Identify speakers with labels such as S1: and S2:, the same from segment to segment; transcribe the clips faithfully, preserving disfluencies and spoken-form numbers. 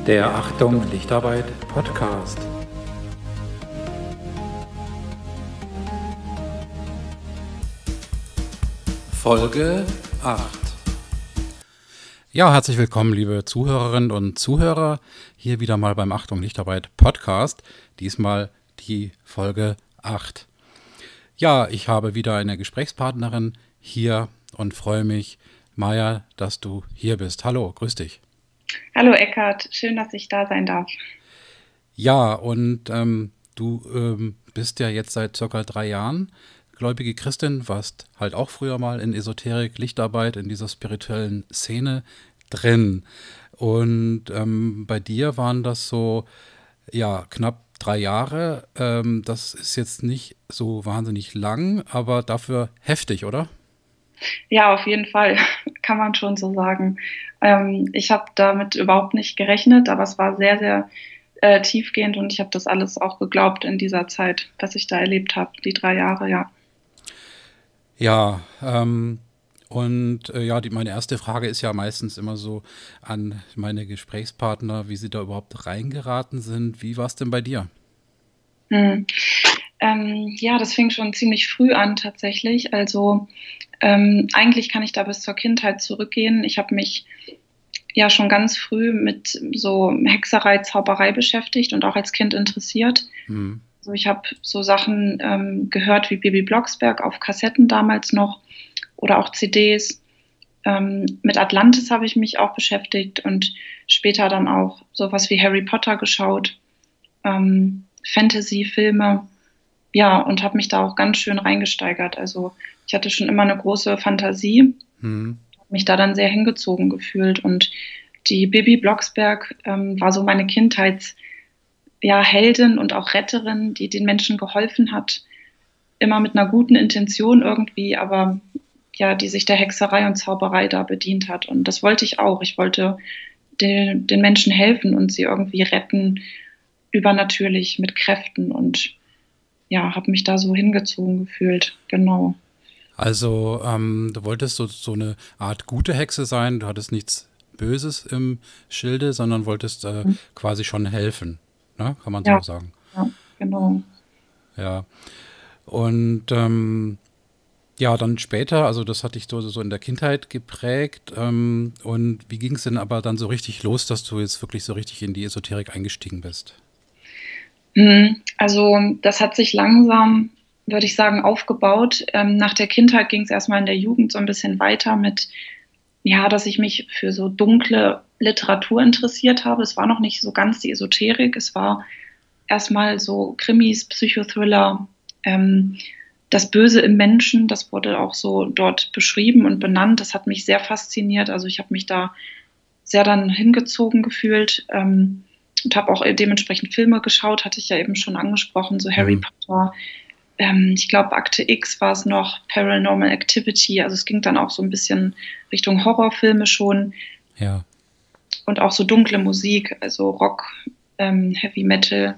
S1: Der Achtung Lichtarbeit Podcast. Folge acht. Ja, herzlich willkommen, liebe Zuhörerinnen und Zuhörer, hier wieder mal beim Achtung Lichtarbeit Podcast, diesmal die Folge acht. Ja, ich habe wieder eine Gesprächspartnerin hier und freue mich, Maja, dass du hier bist. Hallo, grüß dich.
S2: Hallo Eckart, schön, dass ich da sein darf.
S1: Ja, und ähm, du ähm, bist ja jetzt seit circa drei Jahren gläubige Christin, warst halt auch früher mal in Esoterik, Lichtarbeit, in dieser spirituellen Szene drin. Und ähm, bei dir waren das so, ja, knapp drei Jahre. Ähm, das ist jetzt nicht so wahnsinnig lang, aber dafür heftig, oder?
S2: Ja, auf jeden Fall, kann man schon so sagen. Ähm, ich habe damit überhaupt nicht gerechnet, aber es war sehr, sehr äh, tiefgehend und ich habe das alles auch geglaubt in dieser Zeit, was ich da erlebt habe, die drei Jahre, ja.
S1: Ja, ähm, und äh, ja, die, meine erste Frage ist ja meistens immer so an meine Gesprächspartner, wie sie da überhaupt reingeraten sind. Wie war es denn bei dir?
S2: Hm. Ähm, ja, das fing schon ziemlich früh an tatsächlich. Also ähm, eigentlich kann ich da bis zur Kindheit zurückgehen. Ich habe mich ja schon ganz früh mit so Hexerei, Zauberei beschäftigt und auch als Kind interessiert.
S1: Hm.
S2: Also ich habe so Sachen ähm, gehört wie Bibi Blocksberg auf Kassetten damals noch oder auch C Ds. Ähm, mit Atlantis habe ich mich auch beschäftigt und später dann auch sowas wie Harry Potter geschaut, ähm, Fantasy-Filme, ja, und habe mich da auch ganz schön reingesteigert. Also ich hatte schon immer eine große Fantasie,
S1: Hm.
S2: habe mich da dann sehr hingezogen gefühlt und die Bibi Blocksberg ähm, war so meine Kindheits- ja, Heldin und auch Retterin, die den Menschen geholfen hat, immer mit einer guten Intention irgendwie, aber ja, die sich der Hexerei und Zauberei da bedient hat. Und das wollte ich auch. Ich wollte den, den Menschen helfen und sie irgendwie retten, übernatürlich mit Kräften und ja, habe mich da so hingezogen gefühlt. Genau.
S1: Also, ähm, du wolltest so, so eine Art gute Hexe sein. Du hattest nichts Böses im Schilde, sondern wolltest äh, quasi schon helfen. Ne? Kann man so
S2: Ja,
S1: sagen.
S2: ja, genau.
S1: Ja. Und ähm, ja, dann später, also das hat dich so, so in der Kindheit geprägt. Ähm, und wie ging es denn aber dann so richtig los, dass du jetzt wirklich so richtig in die Esoterik eingestiegen bist?
S2: Mhm. Also das hat sich langsam, würde ich sagen, aufgebaut. Ähm, nach der Kindheit ging es erstmal in der Jugend so ein bisschen weiter mit, ja, dass ich mich für so dunkle Literatur interessiert habe. Es war noch nicht so ganz die Esoterik. Es war erstmal so Krimis, Psychothriller, ähm, das Böse im Menschen, das wurde auch so dort beschrieben und benannt. Das hat mich sehr fasziniert. Also ich habe mich da sehr dann hingezogen gefühlt ähm, und habe auch dementsprechend Filme geschaut, hatte ich ja eben schon angesprochen, so Harry
S1: Hm.
S2: Potter. Ähm, ich glaube, Akte X war es noch, Paranormal Activity. Also es ging dann auch so ein bisschen Richtung Horrorfilme schon
S1: Ja.
S2: und auch so dunkle Musik, also Rock, ähm, Heavy Metal.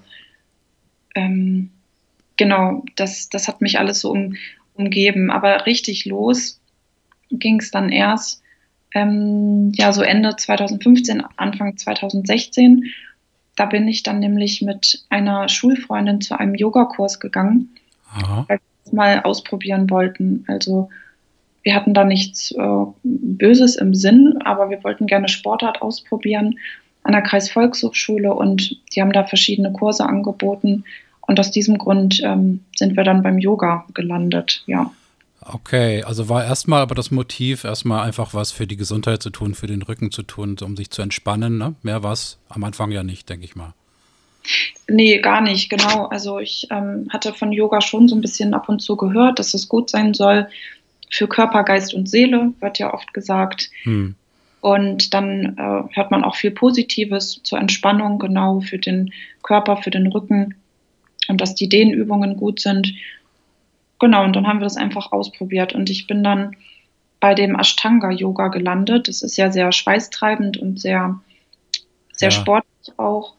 S2: Ähm, genau, das, das hat mich alles so um, umgeben. Aber richtig los ging es dann erst, ähm, ja, so Ende zwanzig fünfzehn, Anfang zwanzig sechzehn. Da bin ich dann nämlich mit einer Schulfreundin zu einem Yogakurs gegangen,
S1: Aha.
S2: weil wir es mal ausprobieren wollten. Also wir hatten da nichts äh, Böses im Sinn, aber wir wollten gerne Sportart ausprobieren an der Kreisvolkshochschule und die haben da verschiedene Kurse angeboten. Und aus diesem Grund ähm, sind wir dann beim Yoga gelandet, ja.
S1: Okay, also war erstmal aber das Motiv, erstmal einfach was für die Gesundheit zu tun, für den Rücken zu tun, um sich zu entspannen, ne? Mehr war es am Anfang ja nicht, denke ich mal.
S2: Nee, gar nicht, genau. Also ich ähm, hatte von Yoga schon so ein bisschen ab und zu gehört, dass es gut sein soll für Körper, Geist und Seele, wird ja oft gesagt.
S1: Hm.
S2: Und dann äh, hört man auch viel Positives zur Entspannung, genau für den Körper, für den Rücken und dass die Dehnübungen gut sind. Genau, und dann haben wir das einfach ausprobiert und ich bin dann bei dem Ashtanga-Yoga gelandet. Das ist ja sehr schweißtreibend und sehr, sehr
S1: Ja.
S2: sportlich auch.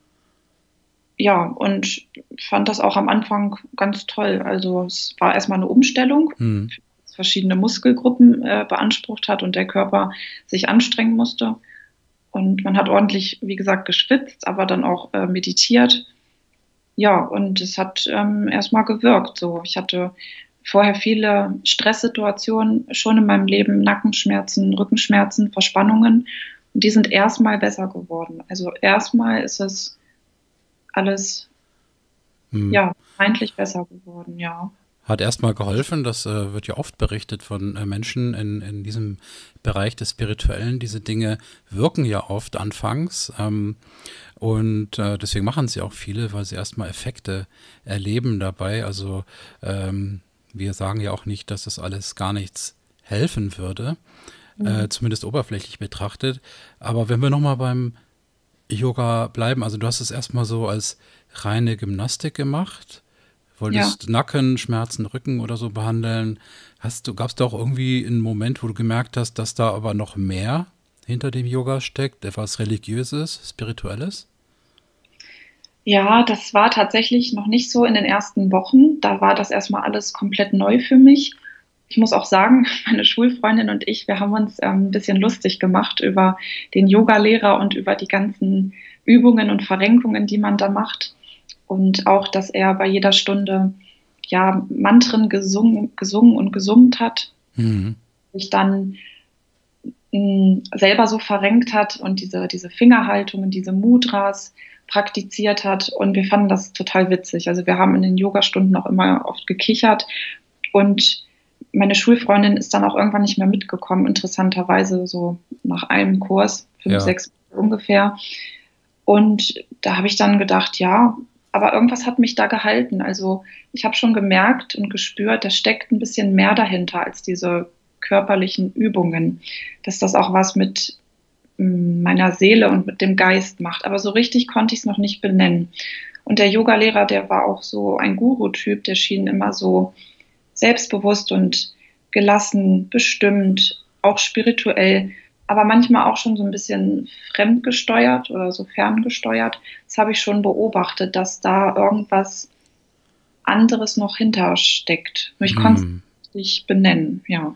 S2: Ja, und fand das auch am Anfang ganz toll. Also es war erstmal eine Umstellung,
S1: Hm.
S2: verschiedene Muskelgruppen äh, beansprucht hat und der Körper sich anstrengen musste. Und man hat ordentlich, wie gesagt, geschwitzt, aber dann auch äh, meditiert. Ja, und es hat ähm, erstmal gewirkt. So, ich hatte vorher viele Stresssituationen schon in meinem Leben, Nackenschmerzen, Rückenschmerzen, Verspannungen. Und die sind erstmal besser geworden. Also erstmal ist es alles,
S1: Hm.
S2: ja, eigentlich besser geworden, ja.
S1: Hat erstmal geholfen, das äh, wird ja oft berichtet von äh, Menschen in, in diesem Bereich des Spirituellen. Diese Dinge wirken ja oft anfangs ähm, und äh, deswegen machen sie auch viele, weil sie erstmal Effekte erleben dabei. Also ähm, wir sagen ja auch nicht, dass das alles gar nichts helfen würde, äh,
S2: Mhm.
S1: zumindest oberflächlich betrachtet. Aber wenn wir nochmal beim Yoga bleiben, also du hast es erstmal so als reine Gymnastik gemacht.
S2: Ja.
S1: Wolltest Nacken, Schmerzen, Rücken oder so behandeln. Hast du, gab es da auch irgendwie einen Moment, wo du gemerkt hast, dass da aber noch mehr hinter dem Yoga steckt, etwas Religiöses, Spirituelles?
S2: Ja, das war tatsächlich noch nicht so in den ersten Wochen. Da war das erstmal alles komplett neu für mich. Ich muss auch sagen, meine Schulfreundin und ich, wir haben uns ähm, ein bisschen lustig gemacht über den Yogalehrer und über die ganzen Übungen und Verrenkungen, die man da macht. Und auch, dass er bei jeder Stunde ja Mantren gesungen, gesungen und gesummt hat,
S1: Mhm.
S2: sich dann mh, selber so verrenkt hat und diese, diese Fingerhaltungen, diese Mudras praktiziert hat. Und wir fanden das total witzig. Also wir haben in den Yogastunden auch immer oft gekichert. Und meine Schulfreundin ist dann auch irgendwann nicht mehr mitgekommen, interessanterweise so nach einem Kurs, fünf,
S1: Ja.
S2: sechs ungefähr. Und da habe ich dann gedacht, ja, aber irgendwas hat mich da gehalten. Also ich habe schon gemerkt und gespürt, da steckt ein bisschen mehr dahinter als diese körperlichen Übungen, dass das auch was mit mm, meiner Seele und mit dem Geist macht. Aber so richtig konnte ich es noch nicht benennen. Und der Yogalehrer, der war auch so ein Guru-Typ, der schien immer so selbstbewusst und gelassen, bestimmt, auch spirituell, aber manchmal auch schon so ein bisschen fremdgesteuert oder so ferngesteuert. Das habe ich schon beobachtet, dass da irgendwas anderes noch hintersteckt. Nur ich konnte
S1: Hm.
S2: es nicht benennen, ja,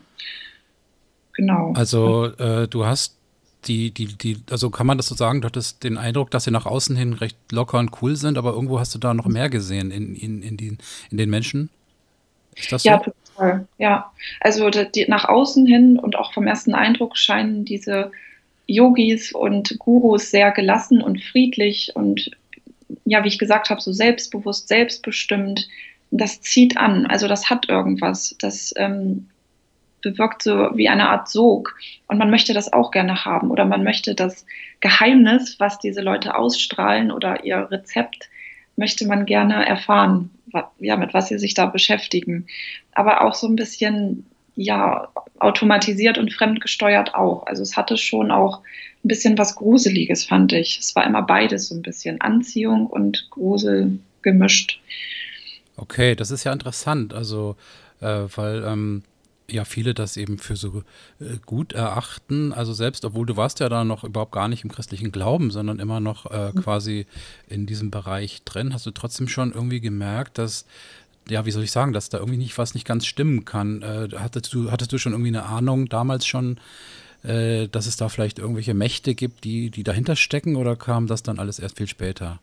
S2: genau.
S1: Also äh, du hast die, die, die, also kann man das so sagen, du hattest den Eindruck, dass sie nach außen hin recht locker und cool sind, aber irgendwo hast du da noch mehr gesehen in, in, in, den, in den Menschen. Ist das
S2: Ja,
S1: so?
S2: total. Ja, also die, die, nach außen hin und auch vom ersten Eindruck scheinen diese Yogis und Gurus sehr gelassen und friedlich und ja, wie ich gesagt habe, so selbstbewusst, selbstbestimmt. Das zieht an, also das hat irgendwas. Das ähm, bewirkt so wie eine Art Sog. Und man möchte das auch gerne haben. Oder man möchte das Geheimnis, was diese Leute ausstrahlen oder ihr Rezept, möchte man gerne erfahren, ja, mit was sie sich da beschäftigen. Aber auch so ein bisschen, ja, automatisiert und fremdgesteuert auch. Also es hatte schon auch ein bisschen was Gruseliges, fand ich. Es war immer beides so ein bisschen Anziehung und Grusel gemischt.
S1: Okay, das ist ja interessant. Also, äh, weil ähm, ja viele das eben für so äh, gut erachten. Also selbst, obwohl du warst ja da noch überhaupt gar nicht im christlichen Glauben, sondern immer noch äh, quasi in diesem Bereich drin, hast du trotzdem schon irgendwie gemerkt, dass, ja, wie soll ich sagen, dass da irgendwie nicht was nicht ganz stimmen kann. Äh, hattest du, hattest du schon irgendwie eine Ahnung damals schon, äh, dass es da vielleicht irgendwelche Mächte gibt, die, die dahinter stecken, oder kam das dann alles erst viel später?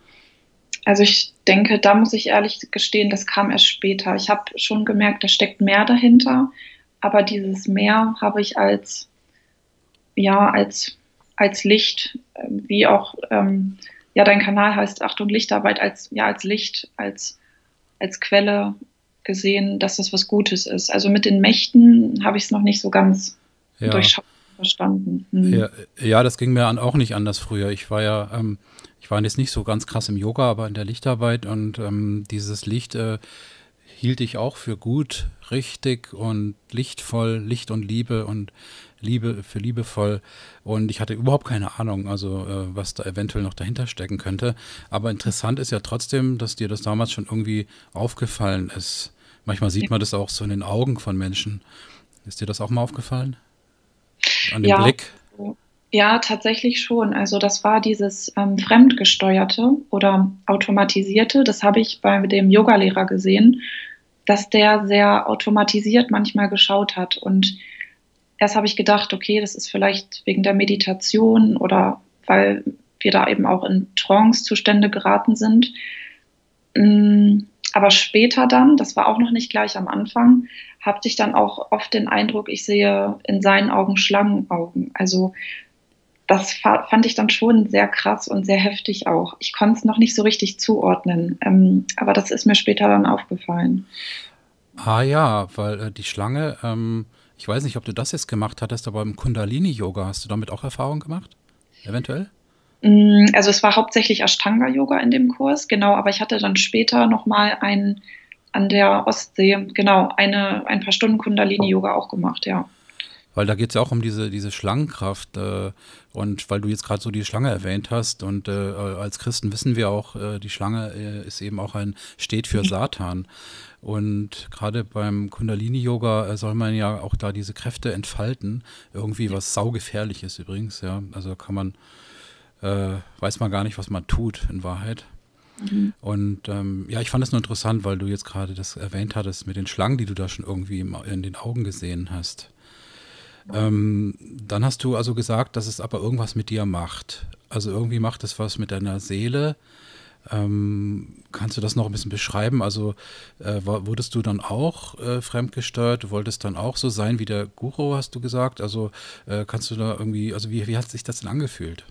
S2: Also ich denke, da muss ich ehrlich gestehen, das kam erst später. Ich habe schon gemerkt, da steckt mehr dahinter, aber dieses Mehr habe ich als, ja, als, als Licht, äh, wie auch, ähm, ja, dein Kanal heißt Achtung Lichtarbeit, als, ja, als Licht, als, als Quelle gesehen, dass das was Gutes ist. Also mit den Mächten habe ich es noch nicht so ganz
S1: Ja.
S2: durchschaut verstanden.
S1: Ja,
S2: Hm.
S1: ja, das ging mir an, auch nicht anders früher. Ich war ja, ähm, ich war jetzt nicht so ganz krass im Yoga, aber in der Lichtarbeit, und ähm, dieses Licht äh, hielt ich auch für gut, richtig und lichtvoll, Licht und Liebe und Liebe für liebevoll. Und ich hatte überhaupt keine Ahnung, also äh, was da eventuell noch dahinter stecken könnte. Aber interessant ist ja trotzdem, dass dir das damals schon irgendwie aufgefallen ist. Manchmal sieht man das auch so in den Augen von Menschen. Ist dir das auch mal aufgefallen? An dem
S2: Ja,
S1: Blick?
S2: ja, tatsächlich schon. Also das war dieses ähm, Fremdgesteuerte oder Automatisierte. Das habe ich bei dem Yogalehrer gesehen, dass der sehr automatisiert manchmal geschaut hat. Und erst habe ich gedacht, okay, das ist vielleicht wegen der Meditation oder weil wir da eben auch in Trance-Zustände geraten sind. Aber später dann, das war auch noch nicht gleich am Anfang, hatte ich dann auch oft den Eindruck, ich sehe in seinen Augen Schlangenaugen. Also das fand ich dann schon sehr krass und sehr heftig auch. Ich konnte es noch nicht so richtig zuordnen, ähm, aber das ist mir später dann aufgefallen.
S1: Ah ja, weil äh, die Schlange, ähm, ich weiß nicht, ob du das jetzt gemacht hattest, aber im Kundalini-Yoga hast du damit auch Erfahrung gemacht? Eventuell?
S2: Also es war hauptsächlich Ashtanga-Yoga in dem Kurs, genau, aber ich hatte dann später nochmal ein an der Ostsee, genau, eine, ein paar Stunden Kundalini-Yoga auch gemacht, ja.
S1: Weil da geht es ja auch um diese, diese Schlangenkraft äh, und weil du jetzt gerade so die Schlange erwähnt hast und äh, als Christen wissen wir auch, äh, die Schlange äh, ist eben auch ein, steht für Satan. Und gerade beim Kundalini-Yoga äh, soll man ja auch da diese Kräfte entfalten. Irgendwie was saugefährliches übrigens, ja. Also kann man, äh, weiß man gar nicht, was man tut in Wahrheit.
S2: Mhm.
S1: Und ähm, ja, ich fand es nur interessant, weil du jetzt gerade das erwähnt hattest mit den Schlangen, die du da schon irgendwie im, in den Augen gesehen hast. Ähm, dann hast du also gesagt, dass es aber irgendwas mit dir macht. Also irgendwie macht es was mit deiner Seele. Ähm, kannst du das noch ein bisschen beschreiben? Also äh, wurdest du dann auch äh, fremdgesteuert? Du wolltest dann auch so sein wie der Guru, hast du gesagt? Also äh, kannst du da irgendwie, also wie, wie hat sich das denn angefühlt?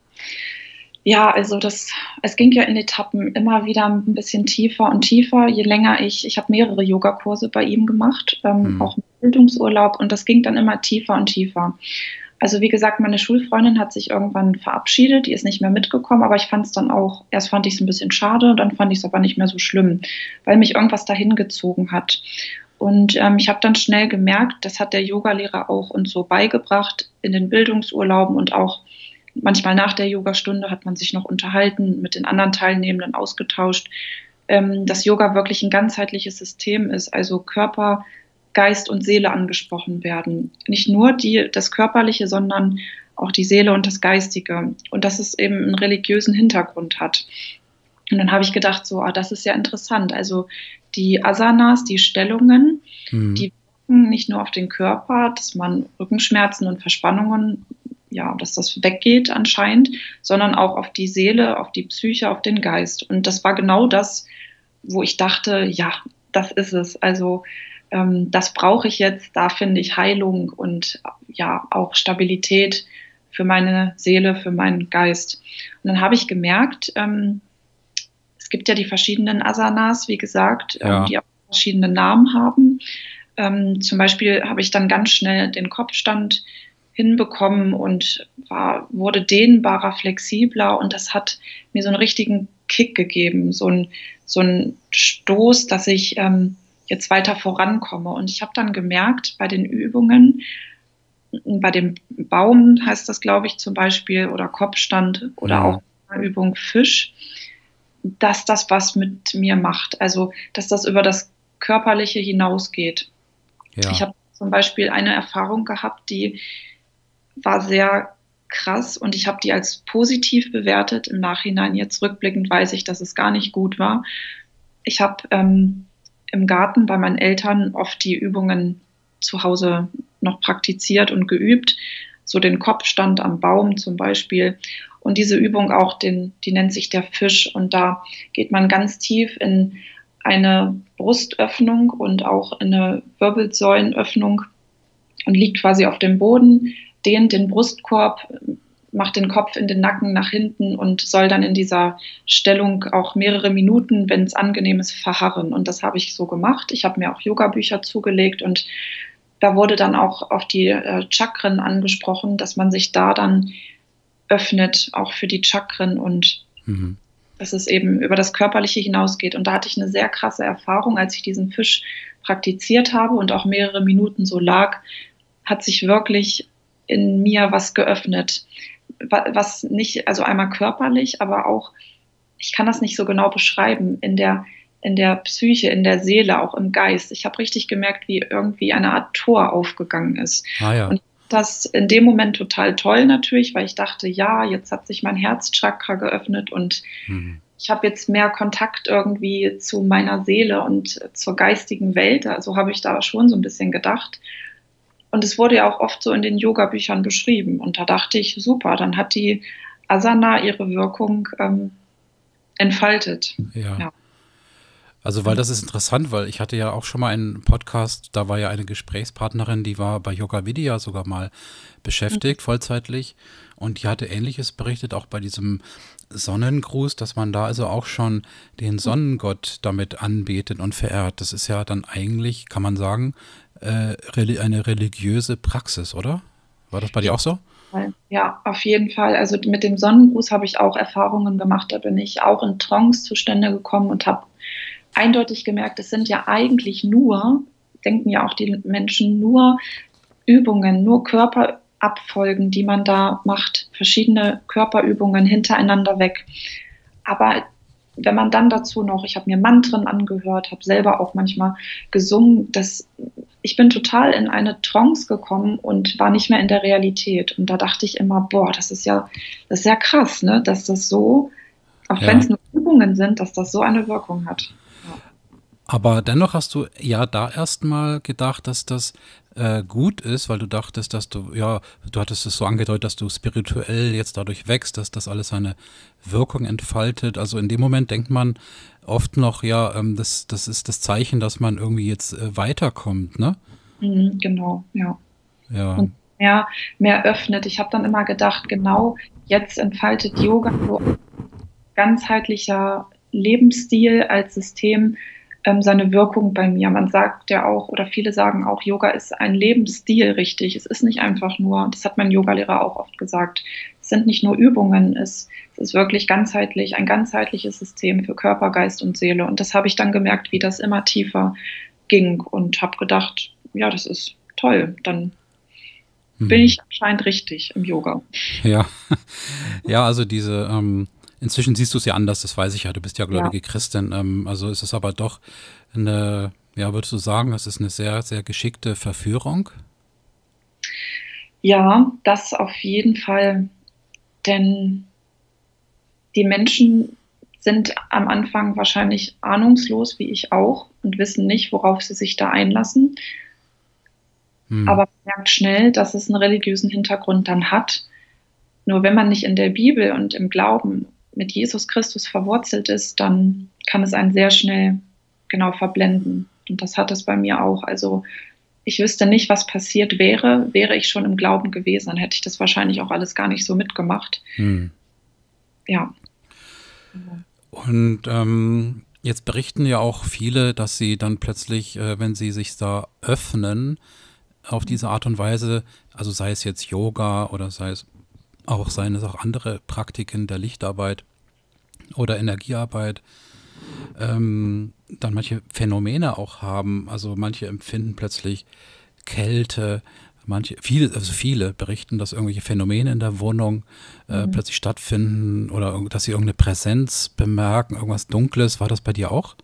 S2: Ja, also das, es ging ja in Etappen immer wieder ein bisschen tiefer und tiefer, je länger ich, ich habe mehrere Yogakurse bei ihm gemacht, ähm,
S1: Hm.
S2: auch im Bildungsurlaub und das ging dann immer tiefer und tiefer. Also wie gesagt, meine Schulfreundin hat sich irgendwann verabschiedet, die ist nicht mehr mitgekommen, aber ich fand es dann auch, erst fand ich es ein bisschen schade, dann fand ich es aber nicht mehr so schlimm, weil mich irgendwas dahin gezogen hat. Und ähm, ich habe dann schnell gemerkt, das hat der Yogalehrer auch uns so beigebracht in den Bildungsurlauben und auch manchmal nach der Yogastunde hat man sich noch unterhalten, mit den anderen Teilnehmenden ausgetauscht, ähm, dass Yoga wirklich ein ganzheitliches System ist, also Körper, Geist und Seele angesprochen werden. Nicht nur die, das Körperliche, sondern auch die Seele und das Geistige. Und dass es eben einen religiösen Hintergrund hat. Und dann habe ich gedacht, so, ah, das ist ja interessant. Also die Asanas, die Stellungen,
S1: Mhm.
S2: die wirken nicht nur auf den Körper, dass man Rückenschmerzen und Verspannungen, ja, dass das weggeht anscheinend, sondern auch auf die Seele, auf die Psyche, auf den Geist. Und das war genau das, wo ich dachte, ja, das ist es. Also ähm, das brauche ich jetzt, da finde ich Heilung und ja, auch Stabilität für meine Seele, für meinen Geist. Und dann habe ich gemerkt, ähm, es gibt ja die verschiedenen Asanas, wie gesagt,
S1: Ja.
S2: ähm, die auch verschiedene Namen haben. Ähm, zum Beispiel habe ich dann ganz schnell den Kopfstand hinbekommen und war, wurde dehnbarer, flexibler und das hat mir so einen richtigen Kick gegeben, so ein, so ein Stoß, dass ich ähm, jetzt weiter vorankomme. Und ich habe dann gemerkt bei den Übungen, bei dem Baum heißt das, glaube ich, zum Beispiel, oder Kopfstand oder
S1: Mhm.
S2: auch Übung Fisch, dass das was mit mir macht. Also, dass das über das Körperliche hinausgeht.
S1: Ja.
S2: Ich habe zum Beispiel eine Erfahrung gehabt, die war sehr krass und ich habe die als positiv bewertet. Im Nachhinein, jetzt rückblickend, weiß ich, dass es gar nicht gut war. Ich habe ähm, im Garten bei meinen Eltern oft die Übungen zu Hause noch praktiziert und geübt, so den Kopfstand am Baum zum Beispiel. Und diese Übung auch, den, die nennt sich der Fisch. Und da geht man ganz tief in eine Brustöffnung und auch in eine Wirbelsäulenöffnung und liegt quasi auf dem Boden, dehnt den Brustkorb, macht den Kopf in den Nacken nach hinten und soll dann in dieser Stellung auch mehrere Minuten, wenn es angenehm ist, verharren. Und das habe ich so gemacht. Ich habe mir auch Yoga-Bücher zugelegt und da wurde dann auch auf die äh, Chakren angesprochen, dass man sich da dann öffnet, auch für die Chakren und
S1: Mhm.
S2: dass es eben über das Körperliche hinausgeht. Und da hatte ich eine sehr krasse Erfahrung, als ich diesen Fisch praktiziert habe und auch mehrere Minuten so lag, hat sich wirklich in mir was geöffnet. Was nicht, also einmal körperlich, aber auch, ich kann das nicht so genau beschreiben, in der, in der Psyche, in der Seele, auch im Geist. Ich habe richtig gemerkt, wie irgendwie eine Art Tor aufgegangen ist.
S1: Ah ja.
S2: Und das in dem Moment total toll natürlich, weil ich dachte, ja, jetzt hat sich mein Herzchakra geöffnet und
S1: Mhm.
S2: ich habe jetzt mehr Kontakt irgendwie zu meiner Seele und zur geistigen Welt. Also habe ich da schon so ein bisschen gedacht. Und es wurde ja auch oft so in den Yoga-Büchern beschrieben. Und da dachte ich, super, dann hat die Asana ihre Wirkung ähm, entfaltet.
S1: Ja.
S2: Ja.
S1: Also, weil das ist interessant, weil ich hatte ja auch schon mal einen Podcast, da war ja eine Gesprächspartnerin, die war bei Yoga Vidya sogar mal beschäftigt, vollzeitlich. Und die hatte Ähnliches berichtet, auch bei diesem Sonnengruß, dass man da also auch schon den Sonnengott damit anbetet und verehrt. Das ist ja dann eigentlich, kann man sagen, äh, reli- eine religiöse Praxis, oder? War das bei dir auch so?
S2: Ja, auf jeden Fall. Also mit dem Sonnengruß habe ich auch Erfahrungen gemacht. Da bin ich auch in Trance-Zustände gekommen und habe eindeutig gemerkt, es sind ja eigentlich nur, denken ja auch die Menschen, nur Übungen, nur Körperabfolgen, die man da macht, verschiedene Körperübungen hintereinander weg. Aber wenn man dann dazu noch, ich habe mir Mantren angehört, habe selber auch manchmal gesungen, dass ich bin total in eine Trance gekommen und war nicht mehr in der Realität. Und da dachte ich immer, boah, das ist ja, das ist ja krass, ne, dass das so, auch wenn
S1: Ja.
S2: es nur Übungen sind, dass das so eine Wirkung hat. Ja.
S1: Aber dennoch hast du ja da erstmal gedacht, dass das äh, gut ist, weil du dachtest, dass du, ja, du hattest es so angedeutet, dass du spirituell jetzt dadurch wächst, dass das alles eine Wirkung entfaltet. Also in dem Moment denkt man oft noch, ja, ähm, das, das ist das Zeichen, dass man irgendwie jetzt äh, weiterkommt, ne?
S2: Mhm, genau, ja.
S1: Ja.
S2: Und mehr, mehr öffnet. Ich habe dann immer gedacht, genau jetzt entfaltet Yoga so ein ganzheitlicher Lebensstil als System ähm, seine Wirkung bei mir. Man sagt ja auch, oder viele sagen auch, Yoga ist ein Lebensstil, richtig. Es ist nicht einfach nur, das hat mein Yogalehrer auch oft gesagt, es sind nicht nur Übungen, es, es ist wirklich ganzheitlich, ein ganzheitliches System für Körper, Geist und Seele. Und das habe ich dann gemerkt, wie das immer tiefer ging und habe gedacht, ja, das ist toll, dann bin ich anscheinend richtig im Yoga.
S1: Ja, ja, also diese, ähm, inzwischen siehst du es ja anders, das weiß ich ja, du bist ja gläubige Christin, ähm, also ist es aber doch eine, ja, würdest du sagen, es ist eine sehr, sehr geschickte Verführung?
S2: Ja, das auf jeden Fall, denn die Menschen sind am Anfang wahrscheinlich ahnungslos, wie ich auch, und wissen nicht, worauf sie sich da einlassen.
S1: Hm.
S2: Aber man merkt schnell, dass es einen religiösen Hintergrund dann hat. Nur wenn man nicht in der Bibel und im Glauben mit Jesus Christus verwurzelt ist, dann kann es einen sehr schnell genau verblenden. Und das hat es bei mir auch. Also ich wüsste nicht, was passiert wäre, wäre ich schon im Glauben gewesen. Dann hätte ich das wahrscheinlich auch alles gar nicht so mitgemacht.
S1: Hm.
S2: Ja.
S1: Und ähm, jetzt berichten ja auch viele, dass sie dann plötzlich, äh, wenn sie sich da öffnen, auf diese Art und Weise, also sei es jetzt Yoga oder sei es auch, seien es auch andere Praktiken der Lichtarbeit oder Energiearbeit, ähm, dann manche Phänomene auch haben. Also manche empfinden plötzlich Kälte, manche, viele, also viele berichten, dass irgendwelche Phänomene in der Wohnung äh,
S2: Mhm.
S1: plötzlich stattfinden oder irg- dass sie irgendeine Präsenz bemerken, irgendwas Dunkles. War das bei dir auch?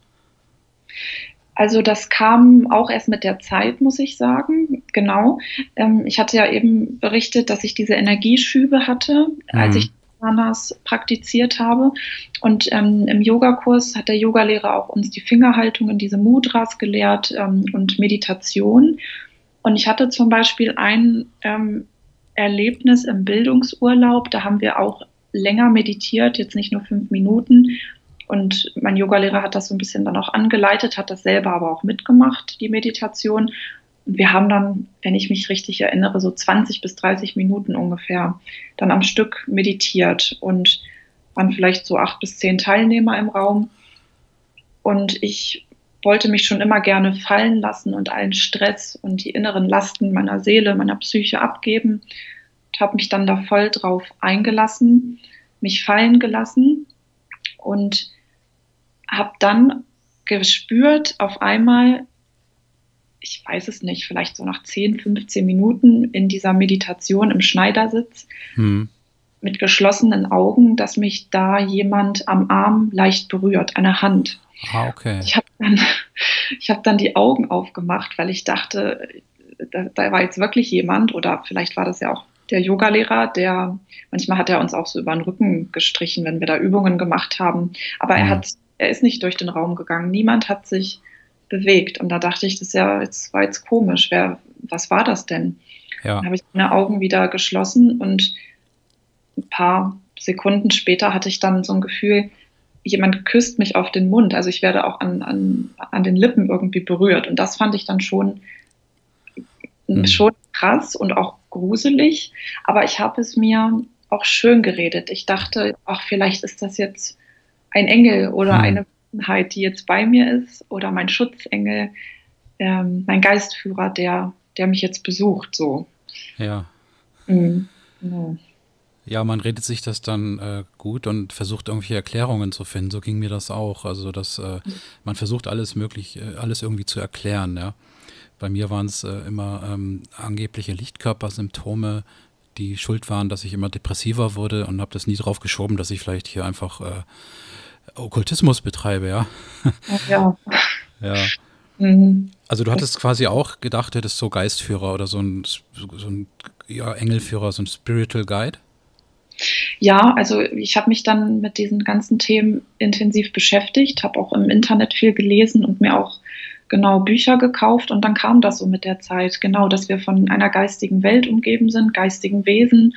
S2: Also das kam auch erst mit der Zeit, muss ich sagen. Genau. Ähm, ich hatte ja eben berichtet, dass ich diese Energieschübe hatte, als
S1: Mhm.
S2: ich Asanas praktiziert habe. Und ähm, im Yogakurs hat der Yogalehrer auch uns die Fingerhaltung in diese Mudras gelehrt ähm, und Meditation. Und ich hatte zum Beispiel ein ähm, Erlebnis im Bildungsurlaub, da haben wir auch länger meditiert, jetzt nicht nur fünf Minuten. Und mein Yogalehrer hat das so ein bisschen dann auch angeleitet, hat das selber aber auch mitgemacht, die Meditation. Und wir haben dann, wenn ich mich richtig erinnere, so zwanzig bis dreißig Minuten ungefähr dann am Stück meditiert und waren vielleicht so acht bis zehn Teilnehmer im Raum. Und ich wollte mich schon immer gerne fallen lassen und allen Stress und die inneren Lasten meiner Seele, meiner Psyche abgeben. Und habe mich dann da voll drauf eingelassen, mich fallen gelassen und habe dann gespürt, auf einmal, ich weiß es nicht, vielleicht so nach zehn, fünfzehn Minuten in dieser Meditation im Schneidersitz
S1: Hm.
S2: mit geschlossenen Augen, dass mich da jemand am Arm leicht berührt, eine Hand.
S1: Ah, okay.
S2: Ich habe dann, ich hab dann die Augen aufgemacht, weil ich dachte, da, da war jetzt wirklich jemand, oder vielleicht war das ja auch der Yogalehrer, der, manchmal hat er uns auch so über den Rücken gestrichen, wenn wir da Übungen gemacht haben. Aber er
S1: Hm.
S2: hat, er ist nicht durch den Raum gegangen. Niemand hat sich bewegt. Und da dachte ich, das ist ja, jetzt war jetzt komisch. Wer, was war das denn?
S1: Ja.
S2: Dann habe ich meine Augen wieder geschlossen und ein paar Sekunden später hatte ich dann so ein Gefühl, jemand küsst mich auf den Mund. Also ich werde auch an, an, an den Lippen irgendwie berührt. Und das fand ich dann schon,
S1: Hm.
S2: schon krass und auch gruselig. Aber ich habe es mir auch schön geredet. Ich dachte, ach, vielleicht ist das jetzt ein Engel oder
S1: Hm.
S2: eine Wesenheit, die jetzt bei mir ist, oder mein Schutzengel, ähm, mein Geistführer, der, der mich jetzt besucht. So.
S1: Ja.
S2: Mhm. Ja.
S1: Ja, man redet sich das dann äh, gut und versucht irgendwelche Erklärungen zu finden. So ging mir das auch. Also, dass äh, man versucht alles möglich, äh, alles irgendwie zu erklären. Ja. Bei mir waren es äh, immer ähm, angebliche Lichtkörpersymptome, die schuld waren, dass ich immer depressiver wurde, und habe das nie drauf geschoben, dass ich vielleicht hier einfach äh, Okkultismus betreibe. Ja.
S2: Ja.
S1: Ja.
S2: Mhm.
S1: Also du hattest quasi auch gedacht, du hättest so Geistführer oder so ein, so ein ja, Engelführer, so ein Spiritual Guide.
S2: Ja, also ich habe mich dann mit diesen ganzen Themen intensiv beschäftigt, habe auch im Internet viel gelesen und mir auch genau Bücher gekauft, und dann kam das so mit der Zeit, genau, dass wir von einer geistigen Welt umgeben sind, geistigen Wesen,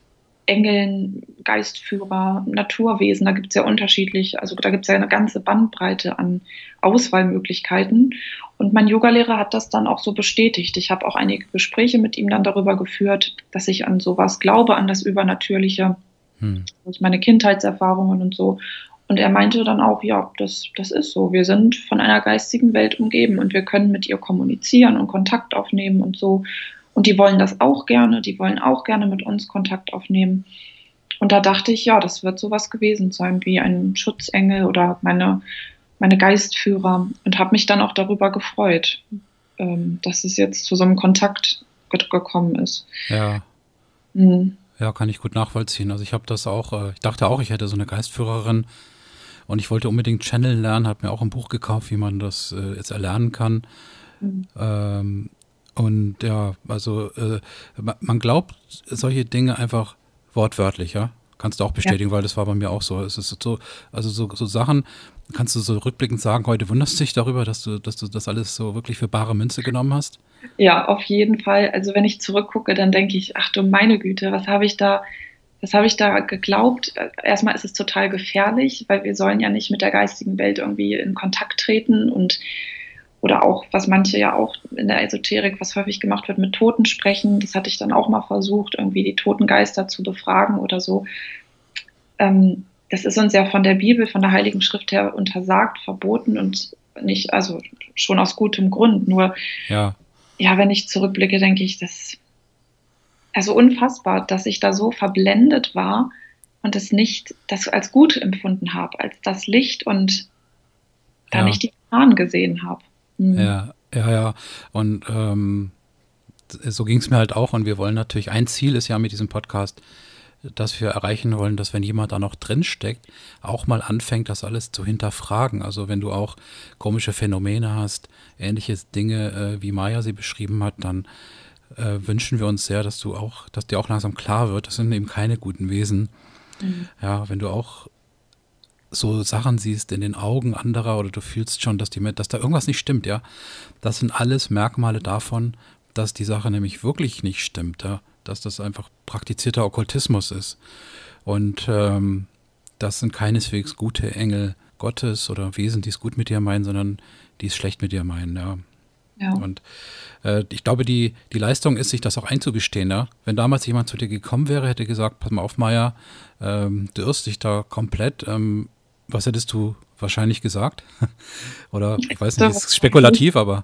S2: Engeln, Geistführer, Naturwesen, da gibt es ja unterschiedlich, also da gibt es ja eine ganze Bandbreite an Auswahlmöglichkeiten. Und mein Yogalehrer hat das dann auch so bestätigt. Ich habe auch einige Gespräche mit ihm dann darüber geführt, dass ich an sowas glaube, an das Übernatürliche,
S1: Hm.
S2: durch meine Kindheitserfahrungen und so. Und er meinte dann auch, ja, das, das ist so. Wir sind von einer geistigen Welt umgeben und wir können mit ihr kommunizieren und Kontakt aufnehmen und so. Und die wollen das auch gerne, die wollen auch gerne mit uns Kontakt aufnehmen. Und da dachte ich, ja, das wird sowas gewesen sein wie ein Schutzengel oder meine, meine Geistführer, und habe mich dann auch darüber gefreut, ähm, dass es jetzt zu so einem Kontakt ge- gekommen ist.
S1: Ja.
S2: Mhm.
S1: Ja, kann ich gut nachvollziehen. Also ich habe das auch, äh, ich dachte auch, ich hätte so eine Geistführerin, und ich wollte unbedingt Channel lernen, habe mir auch ein Buch gekauft, wie man das äh, jetzt erlernen kann.
S2: Mhm.
S1: Ähm, und ja, also äh, ma- man glaubt solche Dinge einfach wortwörtlich, ja. Kannst du auch bestätigen, weil das war bei mir auch so. Es ist so, also so, so Sachen, kannst du so rückblickend sagen, heute wunderst du dich darüber, dass du, dass du das alles so wirklich für bare Münze genommen hast?
S2: Ja, auf jeden Fall. Also wenn ich zurückgucke, dann denke ich, ach du meine Güte, was habe ich da, was habe ich da geglaubt? Erstmal ist es total gefährlich, weil wir sollen ja nicht mit der geistigen Welt irgendwie in Kontakt treten, und oder auch, was manche ja auch in der Esoterik, was häufig gemacht wird, mit Toten sprechen. Das hatte ich dann auch mal versucht, irgendwie die toten Geister zu befragen oder so. Ähm, das ist uns ja von der Bibel, von der Heiligen Schrift her untersagt, verboten, und nicht, also schon aus gutem Grund. Nur,
S1: Ja,
S2: ja, wenn ich zurückblicke, denke ich, das, also unfassbar, dass ich da so verblendet war und es nicht das als gut empfunden habe, als das Licht, und da
S1: ja,
S2: nicht die Gefahren gesehen habe. Mhm.
S1: ja, ja, ja. Und ähm, so ging es mir halt auch. Und wir wollen natürlich, ein Ziel ist ja mit diesem Podcast, dass wir erreichen wollen, dass, wenn jemand da noch drin steckt, auch mal anfängt, das alles zu hinterfragen. Also wenn du auch komische Phänomene hast, ähnliche Dinge, äh, wie Maya sie beschrieben hat, dann äh, wünschen wir uns sehr, dass du auch, dass dir auch langsam klar wird, das sind eben keine guten Wesen.
S2: Mhm.
S1: Ja, wenn du auch so Sachen siehst in den Augen anderer, oder du fühlst schon, dass die, dass da irgendwas nicht stimmt, ja, das sind alles Merkmale davon, dass die Sache nämlich wirklich nicht stimmt, ja, dass das einfach praktizierter Okkultismus ist. Und ähm, das sind keineswegs gute Engel Gottes oder Wesen, die es gut mit dir meinen, sondern die es schlecht mit dir meinen, ja.
S2: Ja.
S1: Und äh, ich glaube, die, die Leistung ist, sich das auch einzugestehen, ja. Wenn damals jemand zu dir gekommen wäre, hätte gesagt, pass mal auf, Maya, ähm, du irrst dich da komplett, ähm, was hättest du wahrscheinlich gesagt? Oder ich weiß nicht, ist spekulativ, aber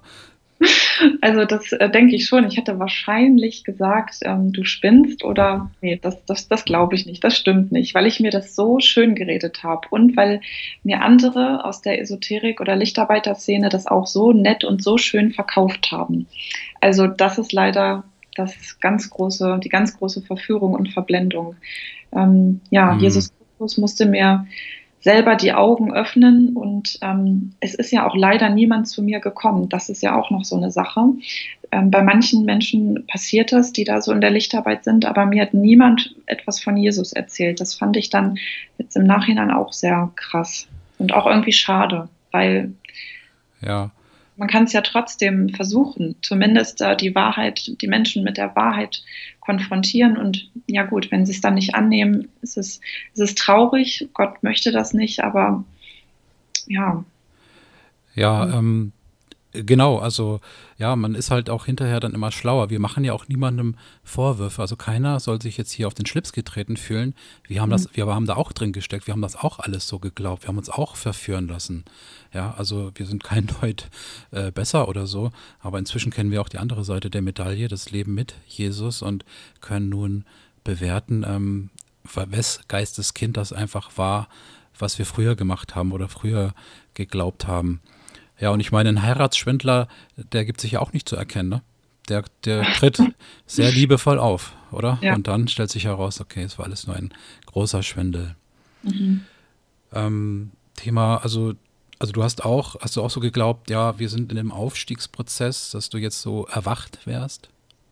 S2: Also das äh, denke ich schon. Ich hätte wahrscheinlich gesagt, ähm, du spinnst, oder nee, das, das, das glaube ich nicht, das stimmt nicht, weil ich mir das so schön geredet habe und weil mir andere aus der Esoterik oder Lichtarbeiterszene das auch so nett und so schön verkauft haben. Also das ist leider das ganz große, die ganz große Verführung und Verblendung. Ähm, ja,
S1: hm,
S2: Jesus Christus musste mir selber die Augen öffnen, und ähm, es ist ja auch leider niemand zu mir gekommen. Das ist ja auch noch so eine Sache. Ähm, bei manchen Menschen passiert das, die da so in der Lichtarbeit sind, aber mir hat niemand etwas von Jesus erzählt. Das fand ich dann jetzt im Nachhinein auch sehr krass und auch irgendwie schade, weil
S1: ja.
S2: man kann es ja trotzdem versuchen, zumindest äh, die Wahrheit, die Menschen mit der Wahrheit konfrontieren. Und ja gut, wenn sie es dann nicht annehmen, ist es, ist es traurig. Gott möchte das nicht, aber ja.
S1: Ja, ähm, genau, also ja, man ist halt auch hinterher dann immer schlauer. Wir machen ja auch niemandem Vorwürfe. Also keiner soll sich jetzt hier auf den Schlips getreten fühlen. Wir haben das, wir haben da auch drin gesteckt, wir haben das auch alles so geglaubt, wir haben uns auch verführen lassen. Ja, also wir sind kein Deut äh, besser oder so, aber inzwischen kennen wir auch die andere Seite der Medaille, das Leben mit Jesus und können nun bewerten, ähm, wes Geisteskind das einfach war, was wir früher gemacht haben oder früher geglaubt haben. Ja, und ich meine, ein Heiratsschwindler, der gibt sich ja auch nicht zu erkennen, ne? Der, der tritt sehr liebevoll auf, oder?
S2: Ja.
S1: Und dann stellt sich heraus, okay, es war alles nur ein großer Schwindel.
S2: Mhm.
S1: Ähm, Thema, also, also du hast auch, hast du auch so geglaubt, ja, wir sind in einem Aufstiegsprozess, dass du jetzt so erwacht wärst?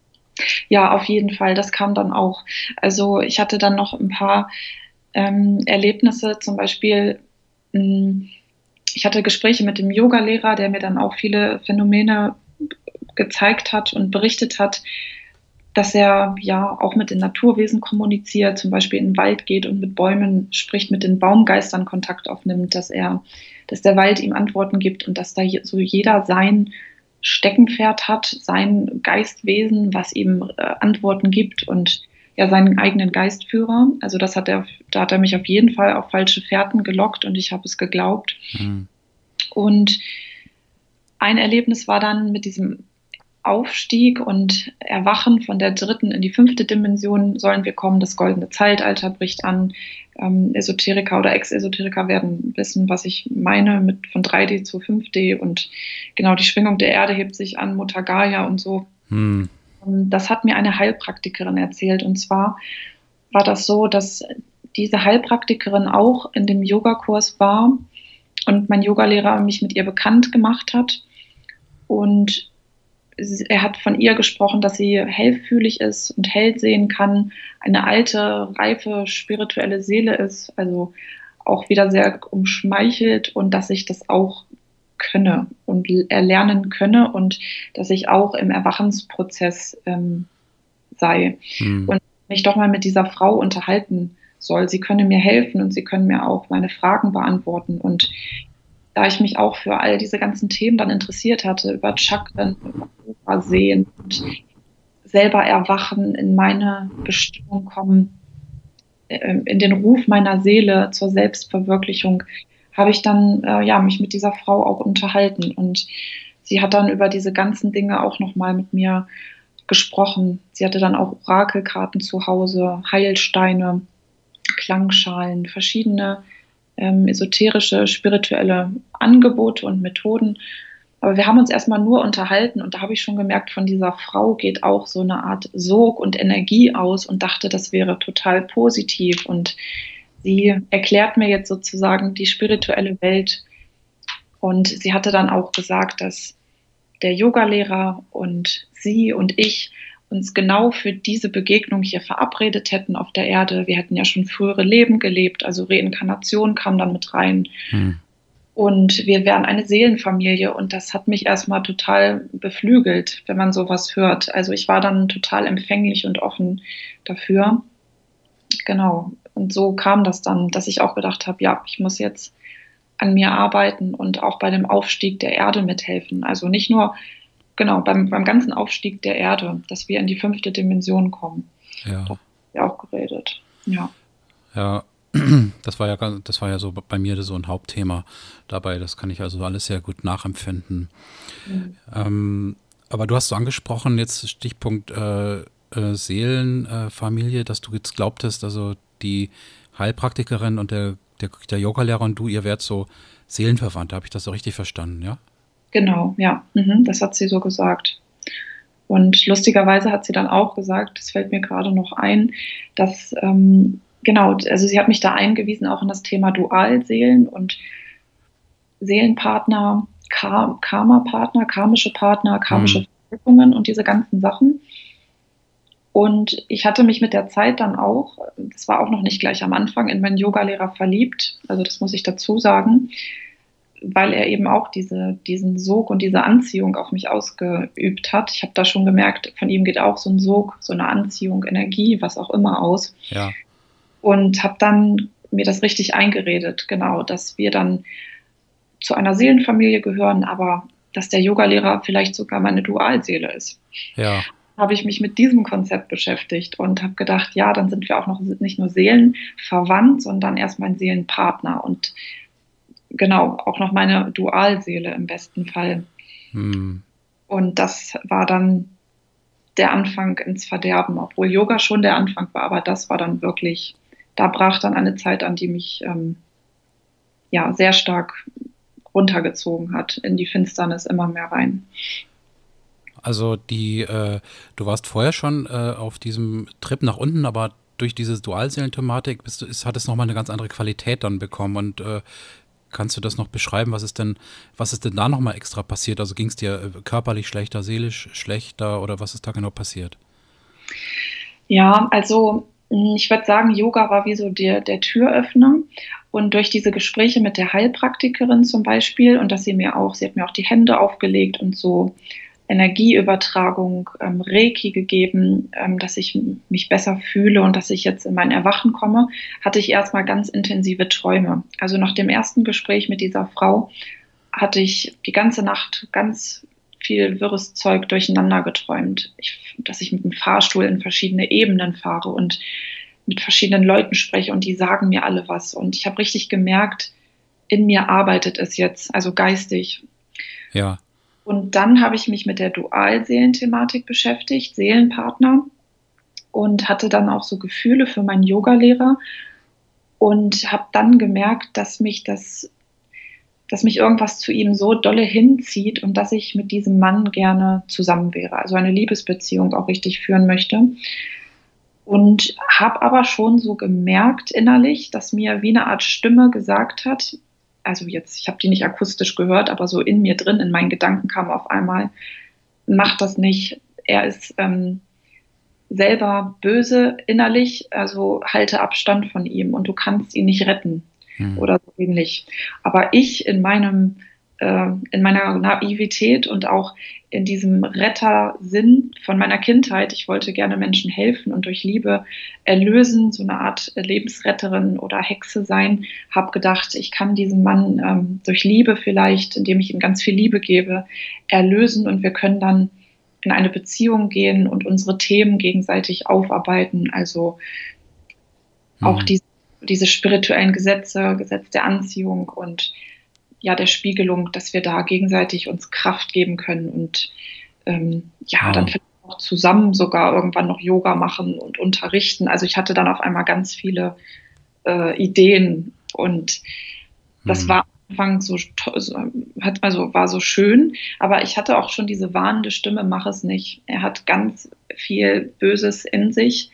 S2: Ja, auf jeden Fall. Das kam dann auch. Also ich hatte dann noch ein paar ähm, Erlebnisse, zum Beispiel, mh, ich hatte Gespräche mit dem Yogalehrer, der mir dann auch viele Phänomene gezeigt hat und berichtet hat, dass er ja auch mit den Naturwesen kommuniziert, zum Beispiel in den Wald geht und mit Bäumen spricht, mit den Baumgeistern Kontakt aufnimmt, dass er, dass der Wald ihm Antworten gibt und dass da so jeder sein Steckenpferd hat, sein Geistwesen, was ihm äh, Antworten gibt und ja seinen eigenen Geistführer. Also das hat er, da hat er mich auf jeden Fall auf falsche Fährten gelockt und ich habe es geglaubt.
S1: Hm.
S2: Und ein Erlebnis war dann mit diesem Aufstieg und Erwachen von der dritten in die fünfte Dimension sollen wir kommen. Das goldene Zeitalter bricht an. Ähm, Esoteriker oder Ex-Esoteriker werden wissen, was ich meine mit von drei D zu fünf D und genau die Schwingung der Erde hebt sich an, Mutter Gaia und so.
S1: Hm.
S2: Das hat mir eine Heilpraktikerin erzählt und zwar war das so, dass diese Heilpraktikerin auch in dem Yogakurs war und mein Yogalehrer mich mit ihr bekannt gemacht hat und er hat von ihr gesprochen, dass sie hellfühlig ist und hell sehen kann, eine alte, reife, spirituelle Seele ist, also auch wieder sehr umschmeichelt und dass ich das auch könne und erlernen könne und dass ich auch im Erwachensprozess ähm, sei
S1: Hm.
S2: und mich doch mal mit dieser Frau unterhalten soll. Sie könne mir helfen und sie können mir auch meine Fragen beantworten und da ich mich auch für all diese ganzen Themen dann interessiert hatte, über Chakren, über Sehen und selber erwachen, in meine Bestimmung kommen, in den Ruf meiner Seele zur Selbstverwirklichung, habe ich dann äh, ja, mich mit dieser Frau auch unterhalten. Und sie hat dann über diese ganzen Dinge auch nochmal mit mir gesprochen. Sie hatte dann auch Orakelkarten zu Hause, Heilsteine, Klangschalen, verschiedene ähm, esoterische, spirituelle Angebote und Methoden. Aber wir haben uns erstmal nur unterhalten und da habe ich schon gemerkt, von dieser Frau geht auch so eine Art Sog und Energie aus und dachte, das wäre total positiv. Und sie erklärt mir jetzt sozusagen die spirituelle Welt. Und sie hatte dann auch gesagt, dass der Yogalehrer und sie und ich uns genau für diese Begegnung hier verabredet hätten auf der Erde. Wir hätten ja schon frühere Leben gelebt, also Reinkarnation kam dann mit rein.
S1: Hm.
S2: Und wir wären eine Seelenfamilie und das hat mich erstmal total beflügelt, wenn man sowas hört. Also ich war dann total empfänglich und offen dafür. Genau. Und so kam das dann, dass ich auch gedacht habe, ja, ich muss jetzt an mir arbeiten und auch bei dem Aufstieg der Erde mithelfen. Also nicht nur, genau, beim, beim ganzen Aufstieg der Erde, dass wir in die fünfte Dimension kommen.
S1: Ja.
S2: Da haben wir auch geredet. Ja.
S1: Ja, das war ja, ganz- das war ja so bei mir so ein Hauptthema dabei. Das kann ich also alles sehr gut nachempfinden.
S2: Mhm.
S1: Ähm, aber du hast so angesprochen, jetzt Stichpunkt äh, äh, Seelenfamilie, dass du jetzt glaubtest, also die Heilpraktikerin und der, der, der Yogalehrer und du, ihr wärt so Seelenverwandte. Habe ich das so richtig verstanden, ja?
S2: Genau, ja. Mhm, das hat sie so gesagt. Und lustigerweise hat sie dann auch gesagt, das fällt mir gerade noch ein, dass, ähm, genau, also sie hat mich da eingewiesen, auch in das Thema Dualseelen und Seelenpartner, Kar Karma-Partner, karmische Partner, karmische
S1: Hm.
S2: Verknüpfungen und diese ganzen Sachen. Und ich hatte mich mit der Zeit dann auch, das war auch noch nicht gleich am Anfang, in meinen Yogalehrer verliebt. Also das muss ich dazu sagen. weil er eben auch diese, diesen Sog und diese Anziehung auf mich ausgeübt hat. Ich habe da schon gemerkt, von ihm geht auch so ein Sog, so eine Anziehung, Energie, was auch immer aus.
S1: Ja.
S2: Und habe dann mir das richtig eingeredet, genau, dass wir dann zu einer Seelenfamilie gehören, aber dass der Yogalehrer vielleicht sogar meine Dualseele ist.
S1: Ja.
S2: Habe ich mich mit diesem Konzept beschäftigt und habe gedacht, ja, dann sind wir auch noch nicht nur seelenverwandt, sondern erst mein Seelenpartner und genau, auch noch meine Dualseele im besten Fall.
S1: Hm.
S2: Und das war dann der Anfang ins Verderben, obwohl Yoga schon der Anfang war, aber das war dann wirklich, da brach dann eine Zeit an, die mich ähm, ja sehr stark runtergezogen hat, in die Finsternis immer mehr rein.
S1: Also die, äh, du warst vorher schon äh, auf diesem Trip nach unten, aber durch diese Dualseelen-Thematik bist du, ist, hat es nochmal eine ganz andere Qualität dann bekommen. Und äh, kannst du das noch beschreiben? Was ist denn, was ist denn da nochmal extra passiert? Also ging es dir äh, körperlich schlechter, seelisch schlechter oder was ist da genau passiert?
S2: Ja, also ich würde sagen, Yoga war wie so der, der Türöffner. Und durch diese Gespräche mit der Heilpraktikerin zum Beispiel und dass sie mir auch, sie hat mir auch die Hände aufgelegt und so Energieübertragung, ähm, Reiki gegeben, ähm, dass ich mich besser fühle und dass ich jetzt in mein Erwachen komme, hatte ich erstmal ganz intensive Träume. Also nach dem ersten Gespräch mit dieser Frau hatte ich die ganze Nacht ganz viel wirres Zeug durcheinander geträumt. Ich, dass ich mit dem Fahrstuhl in verschiedene Ebenen fahre und mit verschiedenen Leuten spreche und die sagen mir alle was. Und ich habe richtig gemerkt, in mir arbeitet es jetzt, also geistig.
S1: Ja.
S2: Und dann habe ich mich mit der Dualseelenthematik beschäftigt, Seelenpartner, und hatte dann auch so Gefühle für meinen Yogalehrer und habe dann gemerkt, dass mich das, dass mich irgendwas zu ihm so dolle hinzieht und dass ich mit diesem Mann gerne zusammen wäre, also eine Liebesbeziehung auch richtig führen möchte. Und habe aber schon so gemerkt innerlich, dass mir wie eine Art Stimme gesagt hat, also jetzt, ich habe die nicht akustisch gehört, aber so in mir drin, in meinen Gedanken kam auf einmal, mach das nicht. Er ist ähm, selber böse innerlich, also halte Abstand von ihm und du kannst ihn nicht retten hm. oder so ähnlich. Aber ich in meinem, äh, in meiner Naivität und auch in diesem Rettersinn von meiner Kindheit, ich wollte gerne Menschen helfen und durch Liebe erlösen, so eine Art Lebensretterin oder Hexe sein, habe gedacht, ich kann diesen Mann ähm, durch Liebe vielleicht, indem ich ihm ganz viel Liebe gebe, erlösen und wir können dann in eine Beziehung gehen und unsere Themen gegenseitig aufarbeiten, also mhm. auch die, diese spirituellen Gesetze, Gesetz der Anziehung und ja, der Spiegelung, dass wir da gegenseitig uns Kraft geben können und ähm, ja, wow. dann vielleicht auch zusammen sogar irgendwann noch Yoga machen und unterrichten. Also ich hatte dann auf einmal ganz viele äh, Ideen und das hm. war am Anfang so, hat also war so schön, aber ich hatte auch schon diese warnende Stimme, mach es nicht. Er hat ganz viel Böses in sich